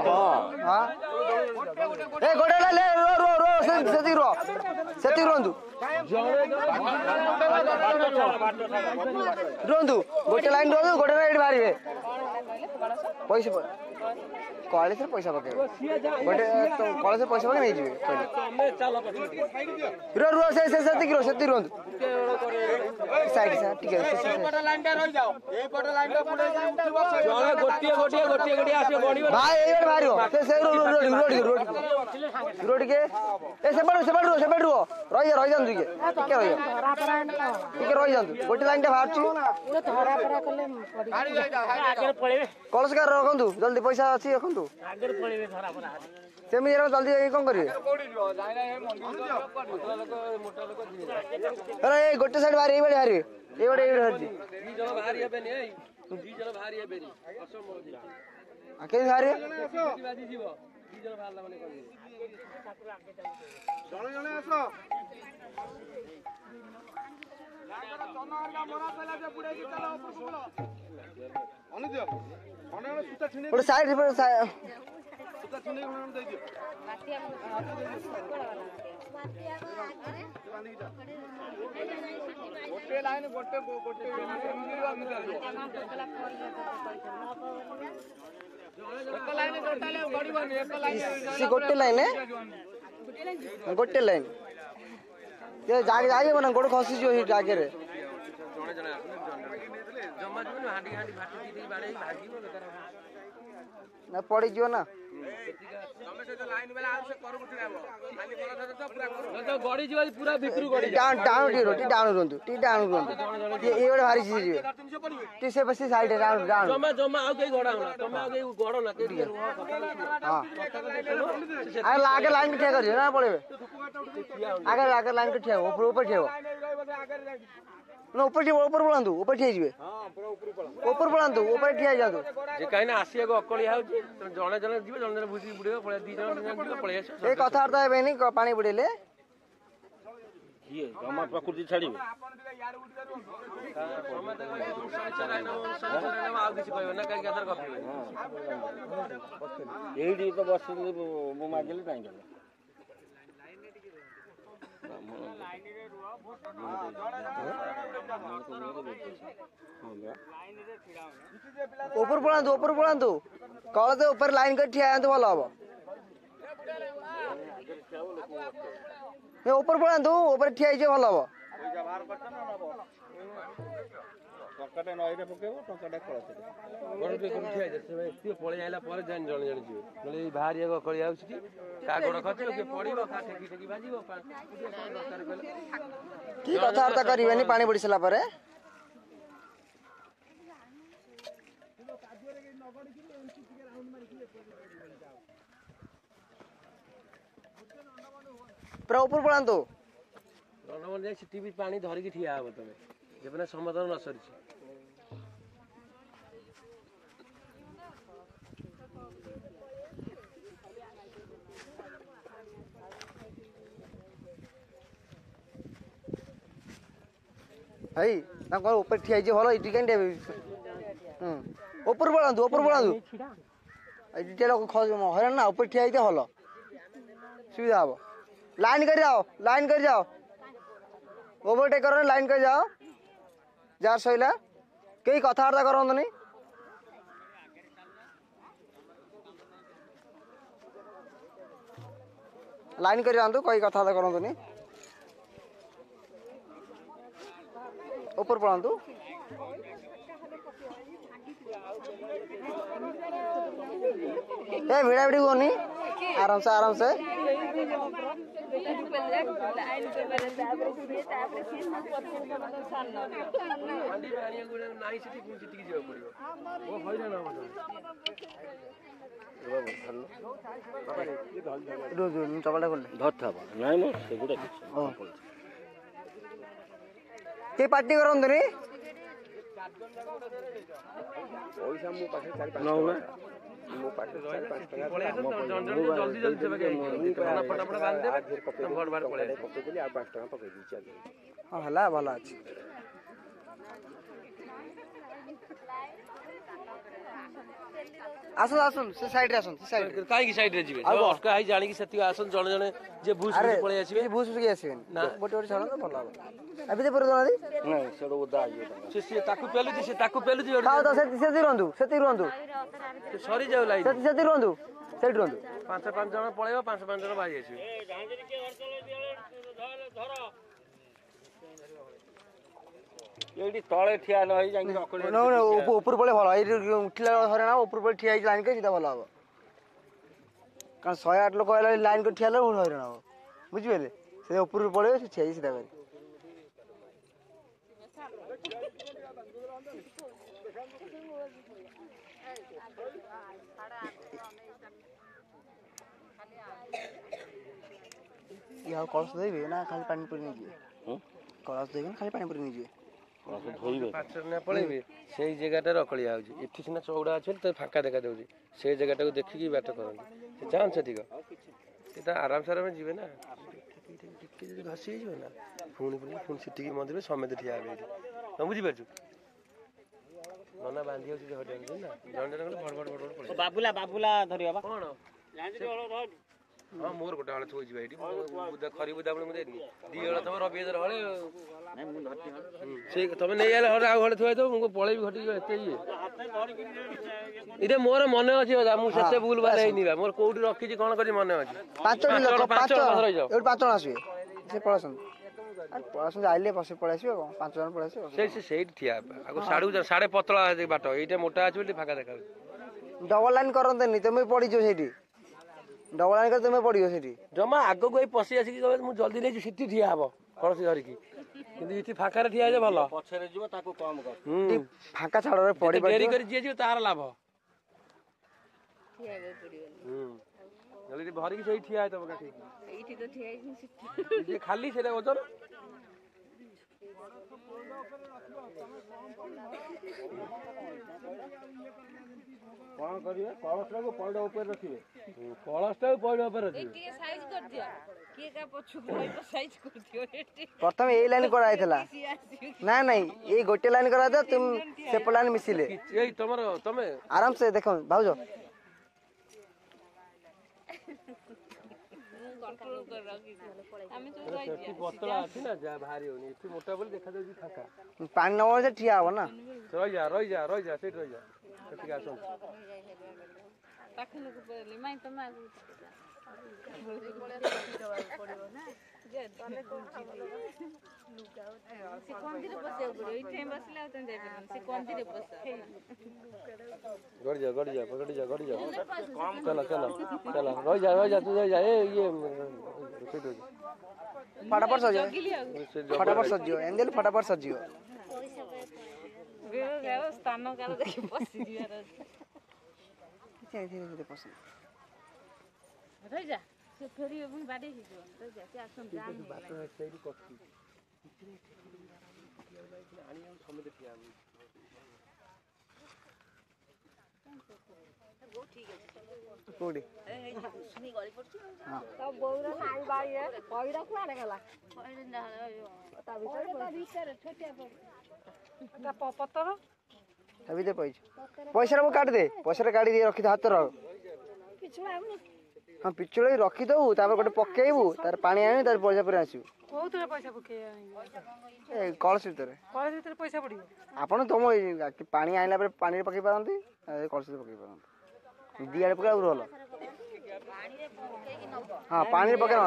ଏ ଗୋଟେ ରୁହ ରୁହ ରୁହ ସେତିକି ରୁହ ସେତିକି ରୁହନ୍ତୁ ରୁହନ୍ତୁ ଗୋଟେ ଲାଇନ୍ ରୁହନ୍ତୁ ଗୋଟେ ଲାଇନ୍ ବାହାରିବେ ପଇସା କଳସରେ ପଇସା ପକେଇବେ ଗୋଟେ କଳସରେ ପଇସା ପକେଇ ନେଇଯିବେ ରୁହ ରୁହ ସେ ସେତିକି ରୁହ ସେତିକି ରୁହନ୍ତୁ ସାଇଡ୍ ସାଇଡ୍ ଟିକେ ଭାଇ ଏଇଆଡେ ବାହାରିବ ସେ ସେ ରୋଡ ଟିକେ ଏ ସେପଟ ସେପଟ ରୁହ ସେପଟ ରୁହ ରହିଯା ରହିଯାନ୍ତୁ ଟିକେ ଟିକେ ରହିଯାନ୍ତୁ ଟିକେ ରହିଯାନ୍ତୁ ଗୋଟେ ଲାଇନ୍ ଟା ବାହାରୁଛି କଳସକାର ରଖନ୍ତୁ ଜଲ୍ଦି ପଇସା ଅଛି ରଖନ୍ତୁ ସେମିତି ଜଲ୍ଦି କଣ କରିବେ ଏଇ ଗୋଟେ ସାଇଡ୍ ବାହାରି ଏଇଭଳି ବାହାରିବେ ଏଇଭଳି ଏଇଭଳି ବାହାରିଛି କେମିତି ବାହାରିବେ ଜଣେ ଜଣେ ଆସ ଗୋଟେ ସାଇଡ୍ ସୂତା ଛିଣ୍ଡେଇ ଦେଇଦିଅ ଗୋଟେ ଲାଇନ୍ ଗୋଟେ ଗୋଟେ ଗୋଟେ ଲାଇନ୍ ଗୋଟେ ଲାଇନ୍ ଯାଇବ ନା ଗୋଡ଼ ଖସିଯିବ ସେଇ ଜାଗାରେ ନା ପଡ଼ିଯିବ ନା ଡାଉନ ଟିକେ ରୁହ ଟିକେ ଡାଉନ ରୁହନ୍ତୁ ଟିକେ ଡାଉନ ରୁହନ୍ତୁ ଏଇଭଳି ଭାରି ଯିବେ ଟିକେ ସେ ବସି ସାଇଡ୍ ଡାଉନ ଡାଉନ ଆଗେ ଲାଇନ୍ ଠିଆ କରିବେ ନା ପଳେଇବେ ଆଗେ ଆଗେ ଲାଇନ୍ ଠିଆ ହବ ଉପରେ ଉପରେ ଠିଆ ହବ ନା ଉପରେ ଠିଆ ଉପରେ ପଳାନ୍ତୁ ଉପରେ ଠିଆ ହେଇଯିବେ ଉପରେ ପଳାନ୍ତୁ ଉପରେ ଠିଆ ହେଇଯାନ୍ତୁ କାହିଁକି ନା ଆସିବାକୁ ଅକଳିଆ ହଉଛି ଜଣେ ଜଣେ ଯିବେ ଜଣେ ଜଣେ ବୁଝିକି ବୁଡିବ ପଳେଇ ଦି ଜଣ ଯିବେ ପଳେଇ ଆସିବ ଏଇ କଥାବାର୍ତ୍ତା ହେବେନି ପାଣି ବୁଡେଇଲେ ଜମା ପ୍ରକୃତି ଛାଡ଼ିବେ ଆଉ କିଛି କହିବେ ନା କାହିଁକି ଏଥର ଗପିବେ ଏଇଠି ତ ବସିଲି ମୁଁ ମାଗିଲି କାହିଁକି ଉପର ପଳାନ୍ତୁ ଉପର ପଳାନ୍ତୁ କଳସ ଉପରେ ଲାଇନ୍ କରି ଠିଆ ହେନ୍ତୁ ଭଲ ହବ ଉପରେ ପଳାନ୍ତୁ ଉପରେ ଠିଆ ହେଇଯିବ ଭଲ ହବ ଟଙ୍କାଟେ ନଈରେ ପକେଇବ ଟଙ୍କାଟେ କଳସରେ ପଳେଇ ଆଇଲା ପରେ ଜଣେ ଜଣେ ଜଣେ ଯିବେ ନହେଲେ ଏଇ ବାହାରିବାକୁ ଅକଳି ଯାଉଛି କାହା ଗୋଡ଼ ଖସିବ କିଏ ପଡ଼ିବ କାହା ଠେକି ଠେକି ବାଜିବ କି କଥାବାର୍ତ୍ତା କରିବେନି ପାଣି ବୁଡ଼ି ସାରିଲା ପରେ ପୁରା ଉପର ପଳାନ୍ତୁ ନବ ଯାଇ ସେଠି ବି ପାଣି ଧରିକି ଠିଆ ହବ ତମେ ଯେବେ ନା ସମାଧାନ ନ ସରିଛି। ଭାଇ ତାଙ୍କ ଉପରେ ଠିଆ ହେଇଛି ଭଲ ଏଇଠି କାହିଁ ହୁଁ ଉପରୁ ପଳାନ୍ତୁ ଉପରୁ ପଳାନ୍ତୁ ଏଇଠି ହଇରାଣ ନା ଉପରେ ଠିଆ ହେଇଥିବ ଭଲ ସୁବିଧା ହବ। ଲାଇନ୍ କରି ଯାଅ ଲାଇନ୍ କରି ଯାଅ ଓଭରଟେକ୍ କର ଲାଇନ୍ କରି ଯାଅ ଯାହାର ସଇଲା କେହି କଥାବାର୍ତ୍ତା କରନ୍ତୁନି। ଲାଇନ୍ କରି ଯାଆନ୍ତୁ କେହି କଥାବାର୍ତ୍ତା କରନ୍ତୁନି। ऊपर पढ़ातु ए भिड़ा भिड़ी होनी आराम से आराम से चपलटा खोल के पार्टी करंतुनी पैसा मो पाखे चार पाँच मो पाखे चार पाँच टका जल्दी जल्दी से फटाफट बांध दे भड़ भड़ पड़े पके देली आ पाँच टका पके दी चल हां हला भला अछि आसन आसन से साइड रे आसन से साइड काई की साइड रे जीवे अटका हाई जानी की सती आसन जण जण जे भूस भूस पळे आसीबे भूस भूस के आसीबे ना गोटे गोटे छाड़ तो भला अभी तो पूरा जल्दी नहीं सेडो उदा आइए से से ताकू पेलु से ताकू पेलु जी हां तो से से रहंतु सेति रहंतु सरी जाऊ लाई सेति सेति रहंतु सेति रहंतु पांच पांच जण पळेबो पांच पांच जण बाजी आसीबे एडी तळे ठिया न होई जांगी रखले नो नो ऊपर पळे भला ए उठिला हरे ना ऊपर पळे ठिया लाइन के सीधा भला हो कारण सौ आठ लोग कहला लाइन को ठिया ले हरे ना बुझि बेले से ऊपर पळे से ठिया सीधा कर यहाँ कलश देबे ना खाली पानी पुरी नहीं जे कलश देबे खाली पानी पुरी नहीं जे धोइबे पाचर ने पळेबे सेही जगहटा रखलिया होजी एठी सिना चौड़ा अछि त फाका देखा देउजी से जगहटा को देखि बाट करन से जान से ठीक एटा आराम से आराम जीवे ना टिके जदी घसी जीवे ना फुणी फुणी फुणी सिटी की मंदिर समेत ठिया आबे न बुझि परछु नना बांधी होछि जे हटे ना जण जण भड़ भड़ भड़ पळे बाबुला बाबुला धरियो बा कोन हां मोर गोटा हळे थोइ जीवा एठी बुदा खरी बुदा बळे मते दी हळे तम रबी हजार हळे नहीं मु धरती से तमे नै आले हळे आ हळे थोइ तो मु पळे भी घटी एते ये इते मोर मने अछि ओदा मु सेते भूल बाले नै बा मोर कोउडी रखी छी कोन करी मने अछि पांच जण लोक पांच जण एउ पांच जण आसीबे से पळसन आ पळसन आइले पसे पळे आसीबे पांच जण पळे आसीबे से से सेठी ठिया आगो साडू साडे पतला बाट एटे मोटा अछि बोली फाका देखा डबल लाइन करंते नि तमे पड़ी जो सेठी डबल लाइन कर तमे पड़ियो सेठी जमा आगो कोई पसी आसी कि मु जल्दी नै सिटी ठिया हबो कळसी धरि की किंतु इति फाका रे ठिया जे भलो पछरे जीव ताको कम कर हम फाका छाड़ रे पड़ी देरी कर जे जे तार लाभ ठिया गो पड़ियो हम जल्दी भरि की सही ठिया है तब का ठीक एठी तो ठिया है सिटी जे खाली सेरे ओजन कौन करिए कलश को पौड़ ऊपर रखिए कलश ता पौड़ ऊपर रखिए एटी साइज कर दिया के का पछु को साइज कर दियो एटी प्रथम ए लाइन करा आइतला ना नहीं ए गोटे लाइन करा दे तुम से लाइन मिसिले ए तमर तमे आराम से देखो भाउजो कंट्रोल कर रखी हमें तो एटी बोतला अछि ना जा भारी होनी एटी मोटा बोल देखा दे फाका पानी नवा से ठिया हो ना रह जा रह जा रह जा सेठ रह जा ठीक आसो ताखन को पले माई त मागु पड़ियो ना जे तले से कोंदिरे बसे पड़ियो ई टाइम बसले आ तन जाय से कोंदिरे बसे गड़ जा गड़ जा पकड़ जा गड़ जा चला चला चला रह जा रह जा तू जा ए ये सेठ फटाफट सजियो फटाफट सजियो एंगल फटाफट सजियो गयो गयो स्थान काल देखि बसि दिया धीरे धीरे धीरे पसंद रह जा से फेरी अपन बाडे हिजो रह जा से आसन जान बात है सेठी कथि କୋଉଠି ତ ବୋଉର ନାଇଁ ବାଇଏ ପଇଡା କୁଆଡେ ଗଲା ତା ଭିତରେ ପତର ତା ଭିତରେ ପଇଛୁ ପଇସାଟା ମୁଁ କାଟିଦେ ପଇସାଟା କାଢି ଦେଇ ରଖିଦେ ହାତ ରହ ହଁ ପିଚୁଳି ରଖିଦବୁ ତାପରେ ଗୋଟେ ପକେଇବୁ ତାର ପାଣି ଆଣିବୁ ତାର ପଇସା ପରେ ଆସିବୁ କୋଉଥିରେ ପଇସା ପକେଇ ଏ କଳସ ଭିତରେ କଳସ ଭିତରେ ପଇସା ପଡିବ ଆପଣ ତମ ପାଣି ଆଣିଲା ପରେ ପାଣିରେ ପକେଇ ପାରନ୍ତି କଳସରେ ପକେଇ ପାରନ୍ତି ଦି ଆଡେ ପକେଇ ଆହୁରି ଭଲ ହଁ ପାଣିରେ ପକେଇ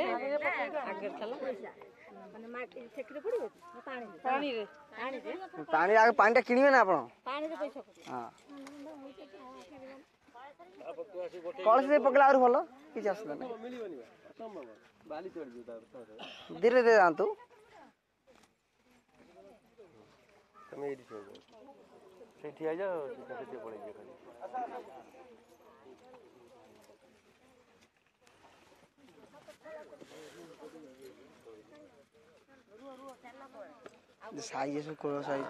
ପାଣି ଆଗ ପାଣିଟା କିଣିବେ ନା ଆପଣ ହଁ କଳସରେ ପକେଇଲେ ଆହୁରି ଭଲ କିଛି ଅସୁବିଧା ନାହିଁ ଧୀରେ ଧୀରେ ଯାଆନ୍ତୁ ତମେ ଏଇଠି ଠିଆ ହେଇଯାଅ ସେଇଠି ଠିଆ ହେଇଯାଅ ସେଠି ପଳେଇଯିବ ଖାଲି ସାଇଜ ସବୁ କୋଳ ସାଇଜ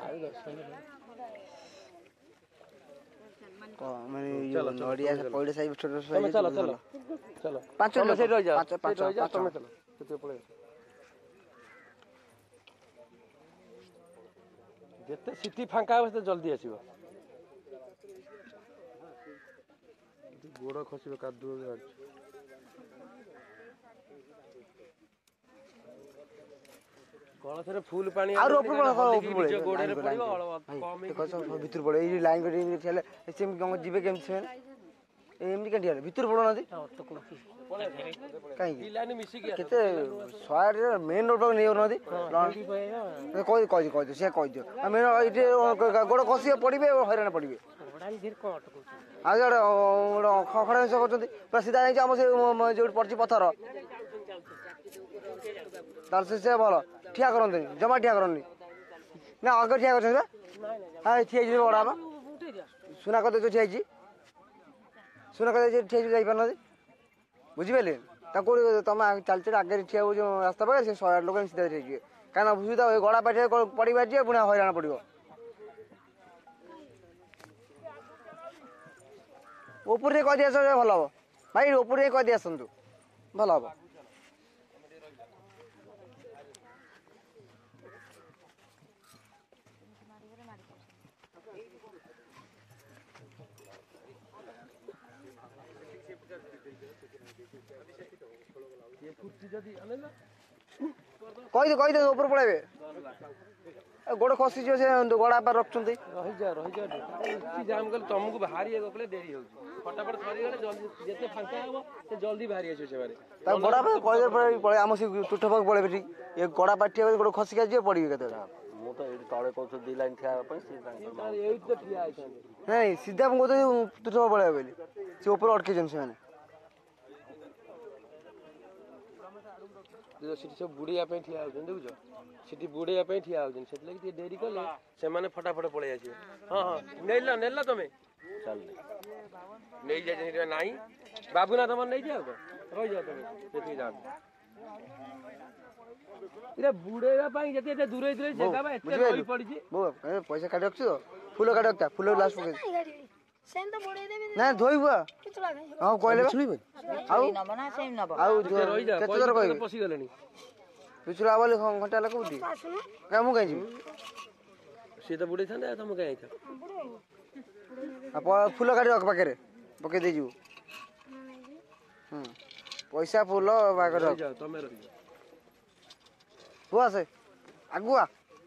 ମାନେ ନଡ଼ିଆ ପଇଡ଼ ସାଇଜ ଛୋଟ ସାଇଜ ଚାଲ ଚାଲ ଚାଲ ପାଞ୍ଚ ତମେ ସେଇଠି ରହିଯାଅ ପାଞ୍ଚ ପାଞ୍ଚ ରହିଯାଅ ତମେ ଚାଲ ସେଠି ପଳେଇ ଆସ ଯେତେ ସିଟି ଫାଙ୍କା ହେବ ସେତେ ଜଲ୍ଦି ଆସିବ ଗୋଡ଼ ଖସିବ କାଦୁଅ ବାହାରୁଛି କଳସରେ ଫୁଲ ପାଣି ଆଉ ଉପର ନିଜ ଗୋଡ଼ରେ ପଡ଼ିବ ଭିତରୁ ପଡ଼େ ଏଇ ଲାଇନ୍ କରି ହେଲେ ସେମିତି କଣ ଯିବେ କେମିତି ସେମାନେ ଏମିତି କେମିତି ହେଲେ ଭିତରୁ ପଡ଼ୁନାହାନ୍ତି କାହିଁକି କେତେ ଶହେ ମେନ୍ ରୋଡ୍ ପାଖକୁ ନେଇଯାଉନାହାନ୍ତି କହି କହିଦିଅ କହିଦିଅ ସେ କହିଦିଅ ମେନ୍ ଏଇଠି ଗୋଡ଼ ଖସିବେ ପଡ଼ିବେ ହଇରାଣ ପଡ଼ିବେ ଆଉ ଗୋଟେ ଖଡ଼ା ଜିନିଷ କରୁଛନ୍ତି ପୁରା ସିଧା ଯାଇକି ଆମ ସେ ଯୋଉଠି ପଡ଼ିଛି ପଥର ତାହେଲେ ସେ ଭଲ ଠିଆ କରନ୍ତୁନି ଜମା ଠିଆ କରନ୍ତୁନି ନା ଆଗ ଠିଆ କରିଛନ୍ତି ବା ହଁ ଠିଆ ହେଇଛି ବଡ଼ ବାବା ସୁନା କରିଦେଇଛୁ ଠିଆ ହେଇଛି ସୁନା କରିଦେଇଛି ଠିଆ ହେଇଛି ଯାଇପାରୁନାହାନ୍ତି ବୁଝିପାରିଲେ ତାକୁ ତମେ ଚାଲି ଚାଲି ଆଗରେ ଠିଆ ହଉଛି ରାସ୍ତା ପାଖରେ ସେ ଶହେ ଆଠ ଲୋକ ସିଧା ହେଇଯିବେ କାହିଁକିନା ସୁବିଧା ଗଳା ପାଟିରେ ପଡ଼ିବା ଯିବେ ପୁଣି ହଇରାଣ ପଡ଼ିବ ଉପରୁ ଟିକେ କହିଦେଇ ଆସ ଭଲ ହବ ଭାଇ ଉପରୁ ଟିକେ କହିଦେଇ ଆସନ୍ତୁ ଭଲ ହବ କହିଦିଅ କହିଦିଅ ଉପରୁ ପଳେଇବେ ଗୋଡ଼ ଖସିଯିବ ସେ ଗଳା ପାର ରଖୁଛନ୍ତି ରହିଯା ରହିଯା ଜାମ୍ କଲେ ତମକୁ ବାହାରି ଗଲେ ଡେରି ହେଉଛି ଫଟାଫଟ ସରିଗଲେ ଜଲ୍ଦି ଯେତେ ଫାଙ୍କା ହେବ ସେ ଜଲ୍ଦି ବାହାରି ଆସିବ ସେମାନେ ତାକୁ ଗଡ଼ା ପାଖ କହିଦେଲେ ପଳେଇ ଆମ ସେ ତୁଠ ପାଖକୁ ପଳେଇବେ ଠିକ ଏ ଗଡ଼ା ପାଟି ଗୋଡ଼ ଖସିକି ଯିବେ ପଡ଼ିବେ କେତେବେଳେ ମୁଁ ତ ଏଇଠି ତଳେ କହୁଛି ଦି ଲାଇନ୍ ଠିଆ ହେବା ପାଇଁ ଏଇଠି ତ ଠିଆ ହେଇଛନ୍ତି ନାଇଁ ସିଧା ମୁଁ କହୁଥିଲି ତୁଠ ପାଖ ପଳେଇବେ ବୋଲି ସେ ଉପରେ ଅଟକେଇଛନ୍ତି ସେମାନେ ସେଠି ସବୁ ବୁଡ଼ିବା ପାଇଁ ଠିଆ ହେଉଛନ୍ତି ଦେଖୁଛ ସେଠି ବୁଡ଼ିବା ପାଇଁ ଠିଆ ହେଉଛନ୍ତି ସେଥିଲାଗି ଟିକେ ଡେରି କଲେ ସେମାନେ ଫଟାଫଟ ପଳେଇ ଆସିବେ ହଁ ହଁ ନେଲ ନେଲ ତମେ ନେଇଯାଇଛନ୍ତି ନାହିଁ ବାବୁନା ତମର ନେଇଯାଅ ତ ରହିଯାଅ ତମେ ସେଠିକି ଯାଅ ଏଇଟା ବୁଡ଼େଇବା ପାଇଁ ଯେତେ ଏତେ ଦୂରେଇ ଦୂରେଇ ଜାଗା ବା ଏତେ ନଈ ପଡ଼ିଛି ପଇସା କାଟି ରଖିଛୁ ଫୁଲ କାଟି ରଖିଥା ଫୁଲ ଲାଷ୍ଟ ପକେଇ ନା ଧୋଇବୁ ହଁ କହିଲେ ଆଉ ଆଉ କେତେ ଥର କହିବି ପଶିଗଲେଣି ପିଛୁଳା ବୋଲି ଘଣ୍ଟା ହେଲା କୋଉଠି ମୁଁ କାହିଁ ଯିବି ସିଏ ତ ବୁଡ଼େଇଥାନ୍ତେ ଆଉ ତମେ କାହିଁ ଫୁଲ କାଟି ରଖ ପାଖରେ ପକେଇ ଦେଇଯିବୁ ହୁଁ ପଇସା ଫୁଲ ପାଖରେ ତମେ ରହିଯାଅ ହୁଆ ସେ ଆଗୁଆ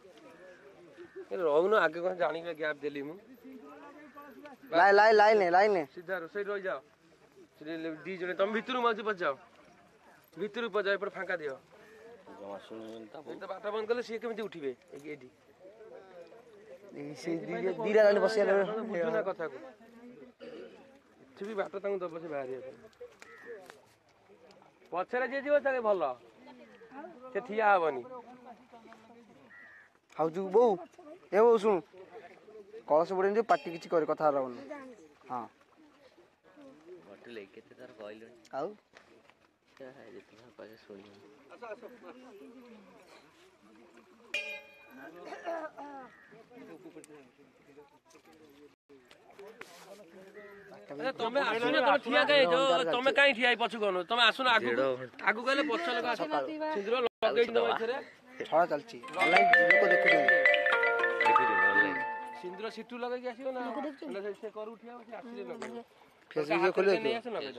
ରହୁନ ଆଗେ କଣ ଜାଣିବେ ଗ୍ୟାପ୍ ଦେଲି ମୁଁ ଲାଇ ଲାଇ ଲାଇନ ଲାଇନ ସିଧା ସେଇଠି ରହିଯାଅ ଦି ଜଣ ତମେ ଭିତରୁ ମାଉଚି ପଚାଅ ଭିତରୁ ପଚାଅ ଏପଟେ ଫାଙ୍କା ଦିଅ ବାଟ ବନ୍ଦ କଲେ ସିଏ କେମିତି ଉଠିବେ ଏଇଠି ଦିଟା ଲାଇନ ବସିଗଲେ ବୁଝୁନା କଥାକୁ ଏଠି ବି ବାଟ ତାଙ୍କୁ ଦବ ସେ ବାହାରିବା ପାଇଁ ପଛରେ ଯିଏ ଯିବ ତାকে ଭଲ ସେ ଠିଆ ହବନି ହାଉଛୁ ବୋଉ ଏ ବୋଉ ଶୁଣୁ କଳସ ବୁଡ଼େନି ପାଟି କିଛି କରି କଥା ହବନି ହଁ କେତେ ଥର କହିଲୁଣି ଆଉ ଶୁଣିବ ତମେ ଆସୁନ ତମେ ଠିଆ କାଇଁ ତମେ କାଇଁ ଠିଆ ହେଇ ପଛୁ କଣ ତମେ ଆସୁନ ଆଗକୁ ଆଗକୁ ଗଲେ ପଛ ଲୋକ ସିନ୍ଦୁର ଲଗେଇ ଦବ ଏଥିରେ ଛଳା ଚାଲିଛି ଅନଲାଇନ ଲୋକ ଦେଖୁଛନ୍ତି ସିନ୍ଦୁର ସିଟୁ ଲଗେଇକି ଆସିବ ନା ସେ କରୁ ଠିଆ ସେ ଆସିଲେ ଲଗେଇବ ଫେସବୁକ ଖୋଲି ଦେଖିବ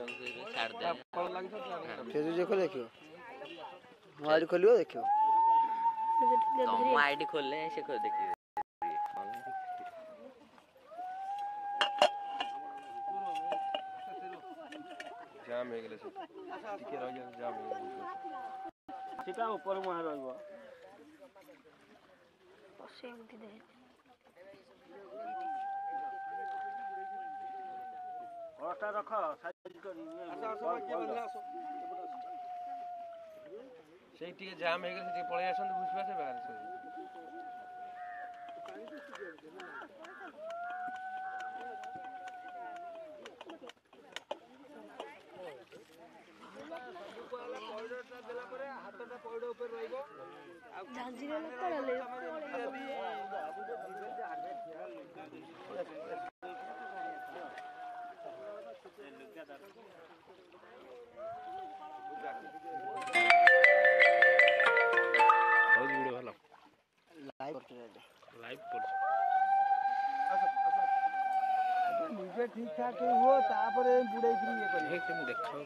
ଫେସବୁକ ଖୋଲି ଦେଖିବ ମୋ ଆଇଡି ଖୋଲିବ ଦେଖିବ ତମ ଆଇଡି ଖୋଲିଲେ ସେ ଦେଖିବେ जाम हो गेले से टिके रह गया जाम हो गेले सेटा ऊपर मुहा रहबो पसे एमती दे ओटा रख साइज कर आसा आसा के बदला आसो से टिके जाम हो गेले से टिके पळे आसन बुझबा से बाहर से ନିଜେ ଠିକ ଠାକ ହୁଅ ତାପରେ ବୁଡେଇକି ଇଏ କରିବେ କେମିତି ଦେଖାଉଛି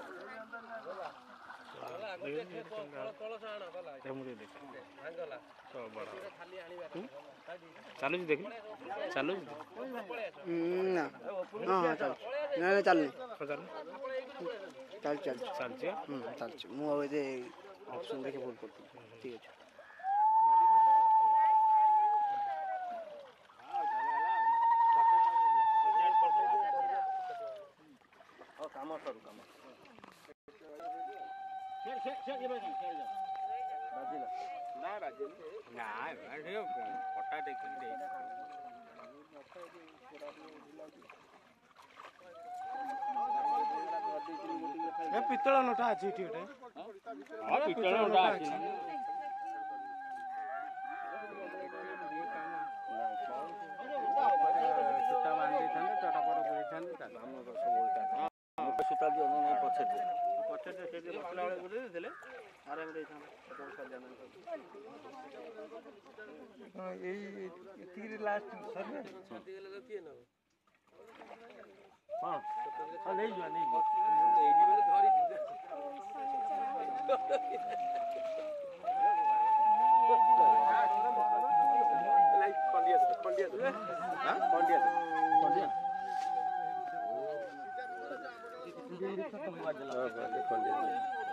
ଚାଲୁଛି ଦେଖି ଚାଲୁଛି ନା ହଁ ଚାଲୁଛି ନା ଚାଲୁନି ଚାଲୁଛି ଚାଲୁଛି ଚାଲୁଛି ଚାଲୁଛି ମୁଁ ଆଉ ଏତେ ଅପସନ୍ ଦେଖି ଭୁଲ କରିଥିଲି ଠିକ ଅଛି काम करू काम ना बाजिल ना फटा टेकिन दे ଏ ପିତ୍ତଳ ନଟା ଅଛି ଏଠି ଗୋଟେ हां पितळ नोटा अछि सुता बांधी थाने टटा पर बुरी थाने काम सब बोलता सुता दियो नहीं पछे दे पछे दे से बसला वाले गुडे देले आरे में देथान सब सजान हां एई एतिरी लास्ट सरने छाती गेले तो किए न हां हां नहीं जो नहीं जो एई बेले धरी लाइक खंडिया खंडिया हां खंडिया खंडिया खंडिया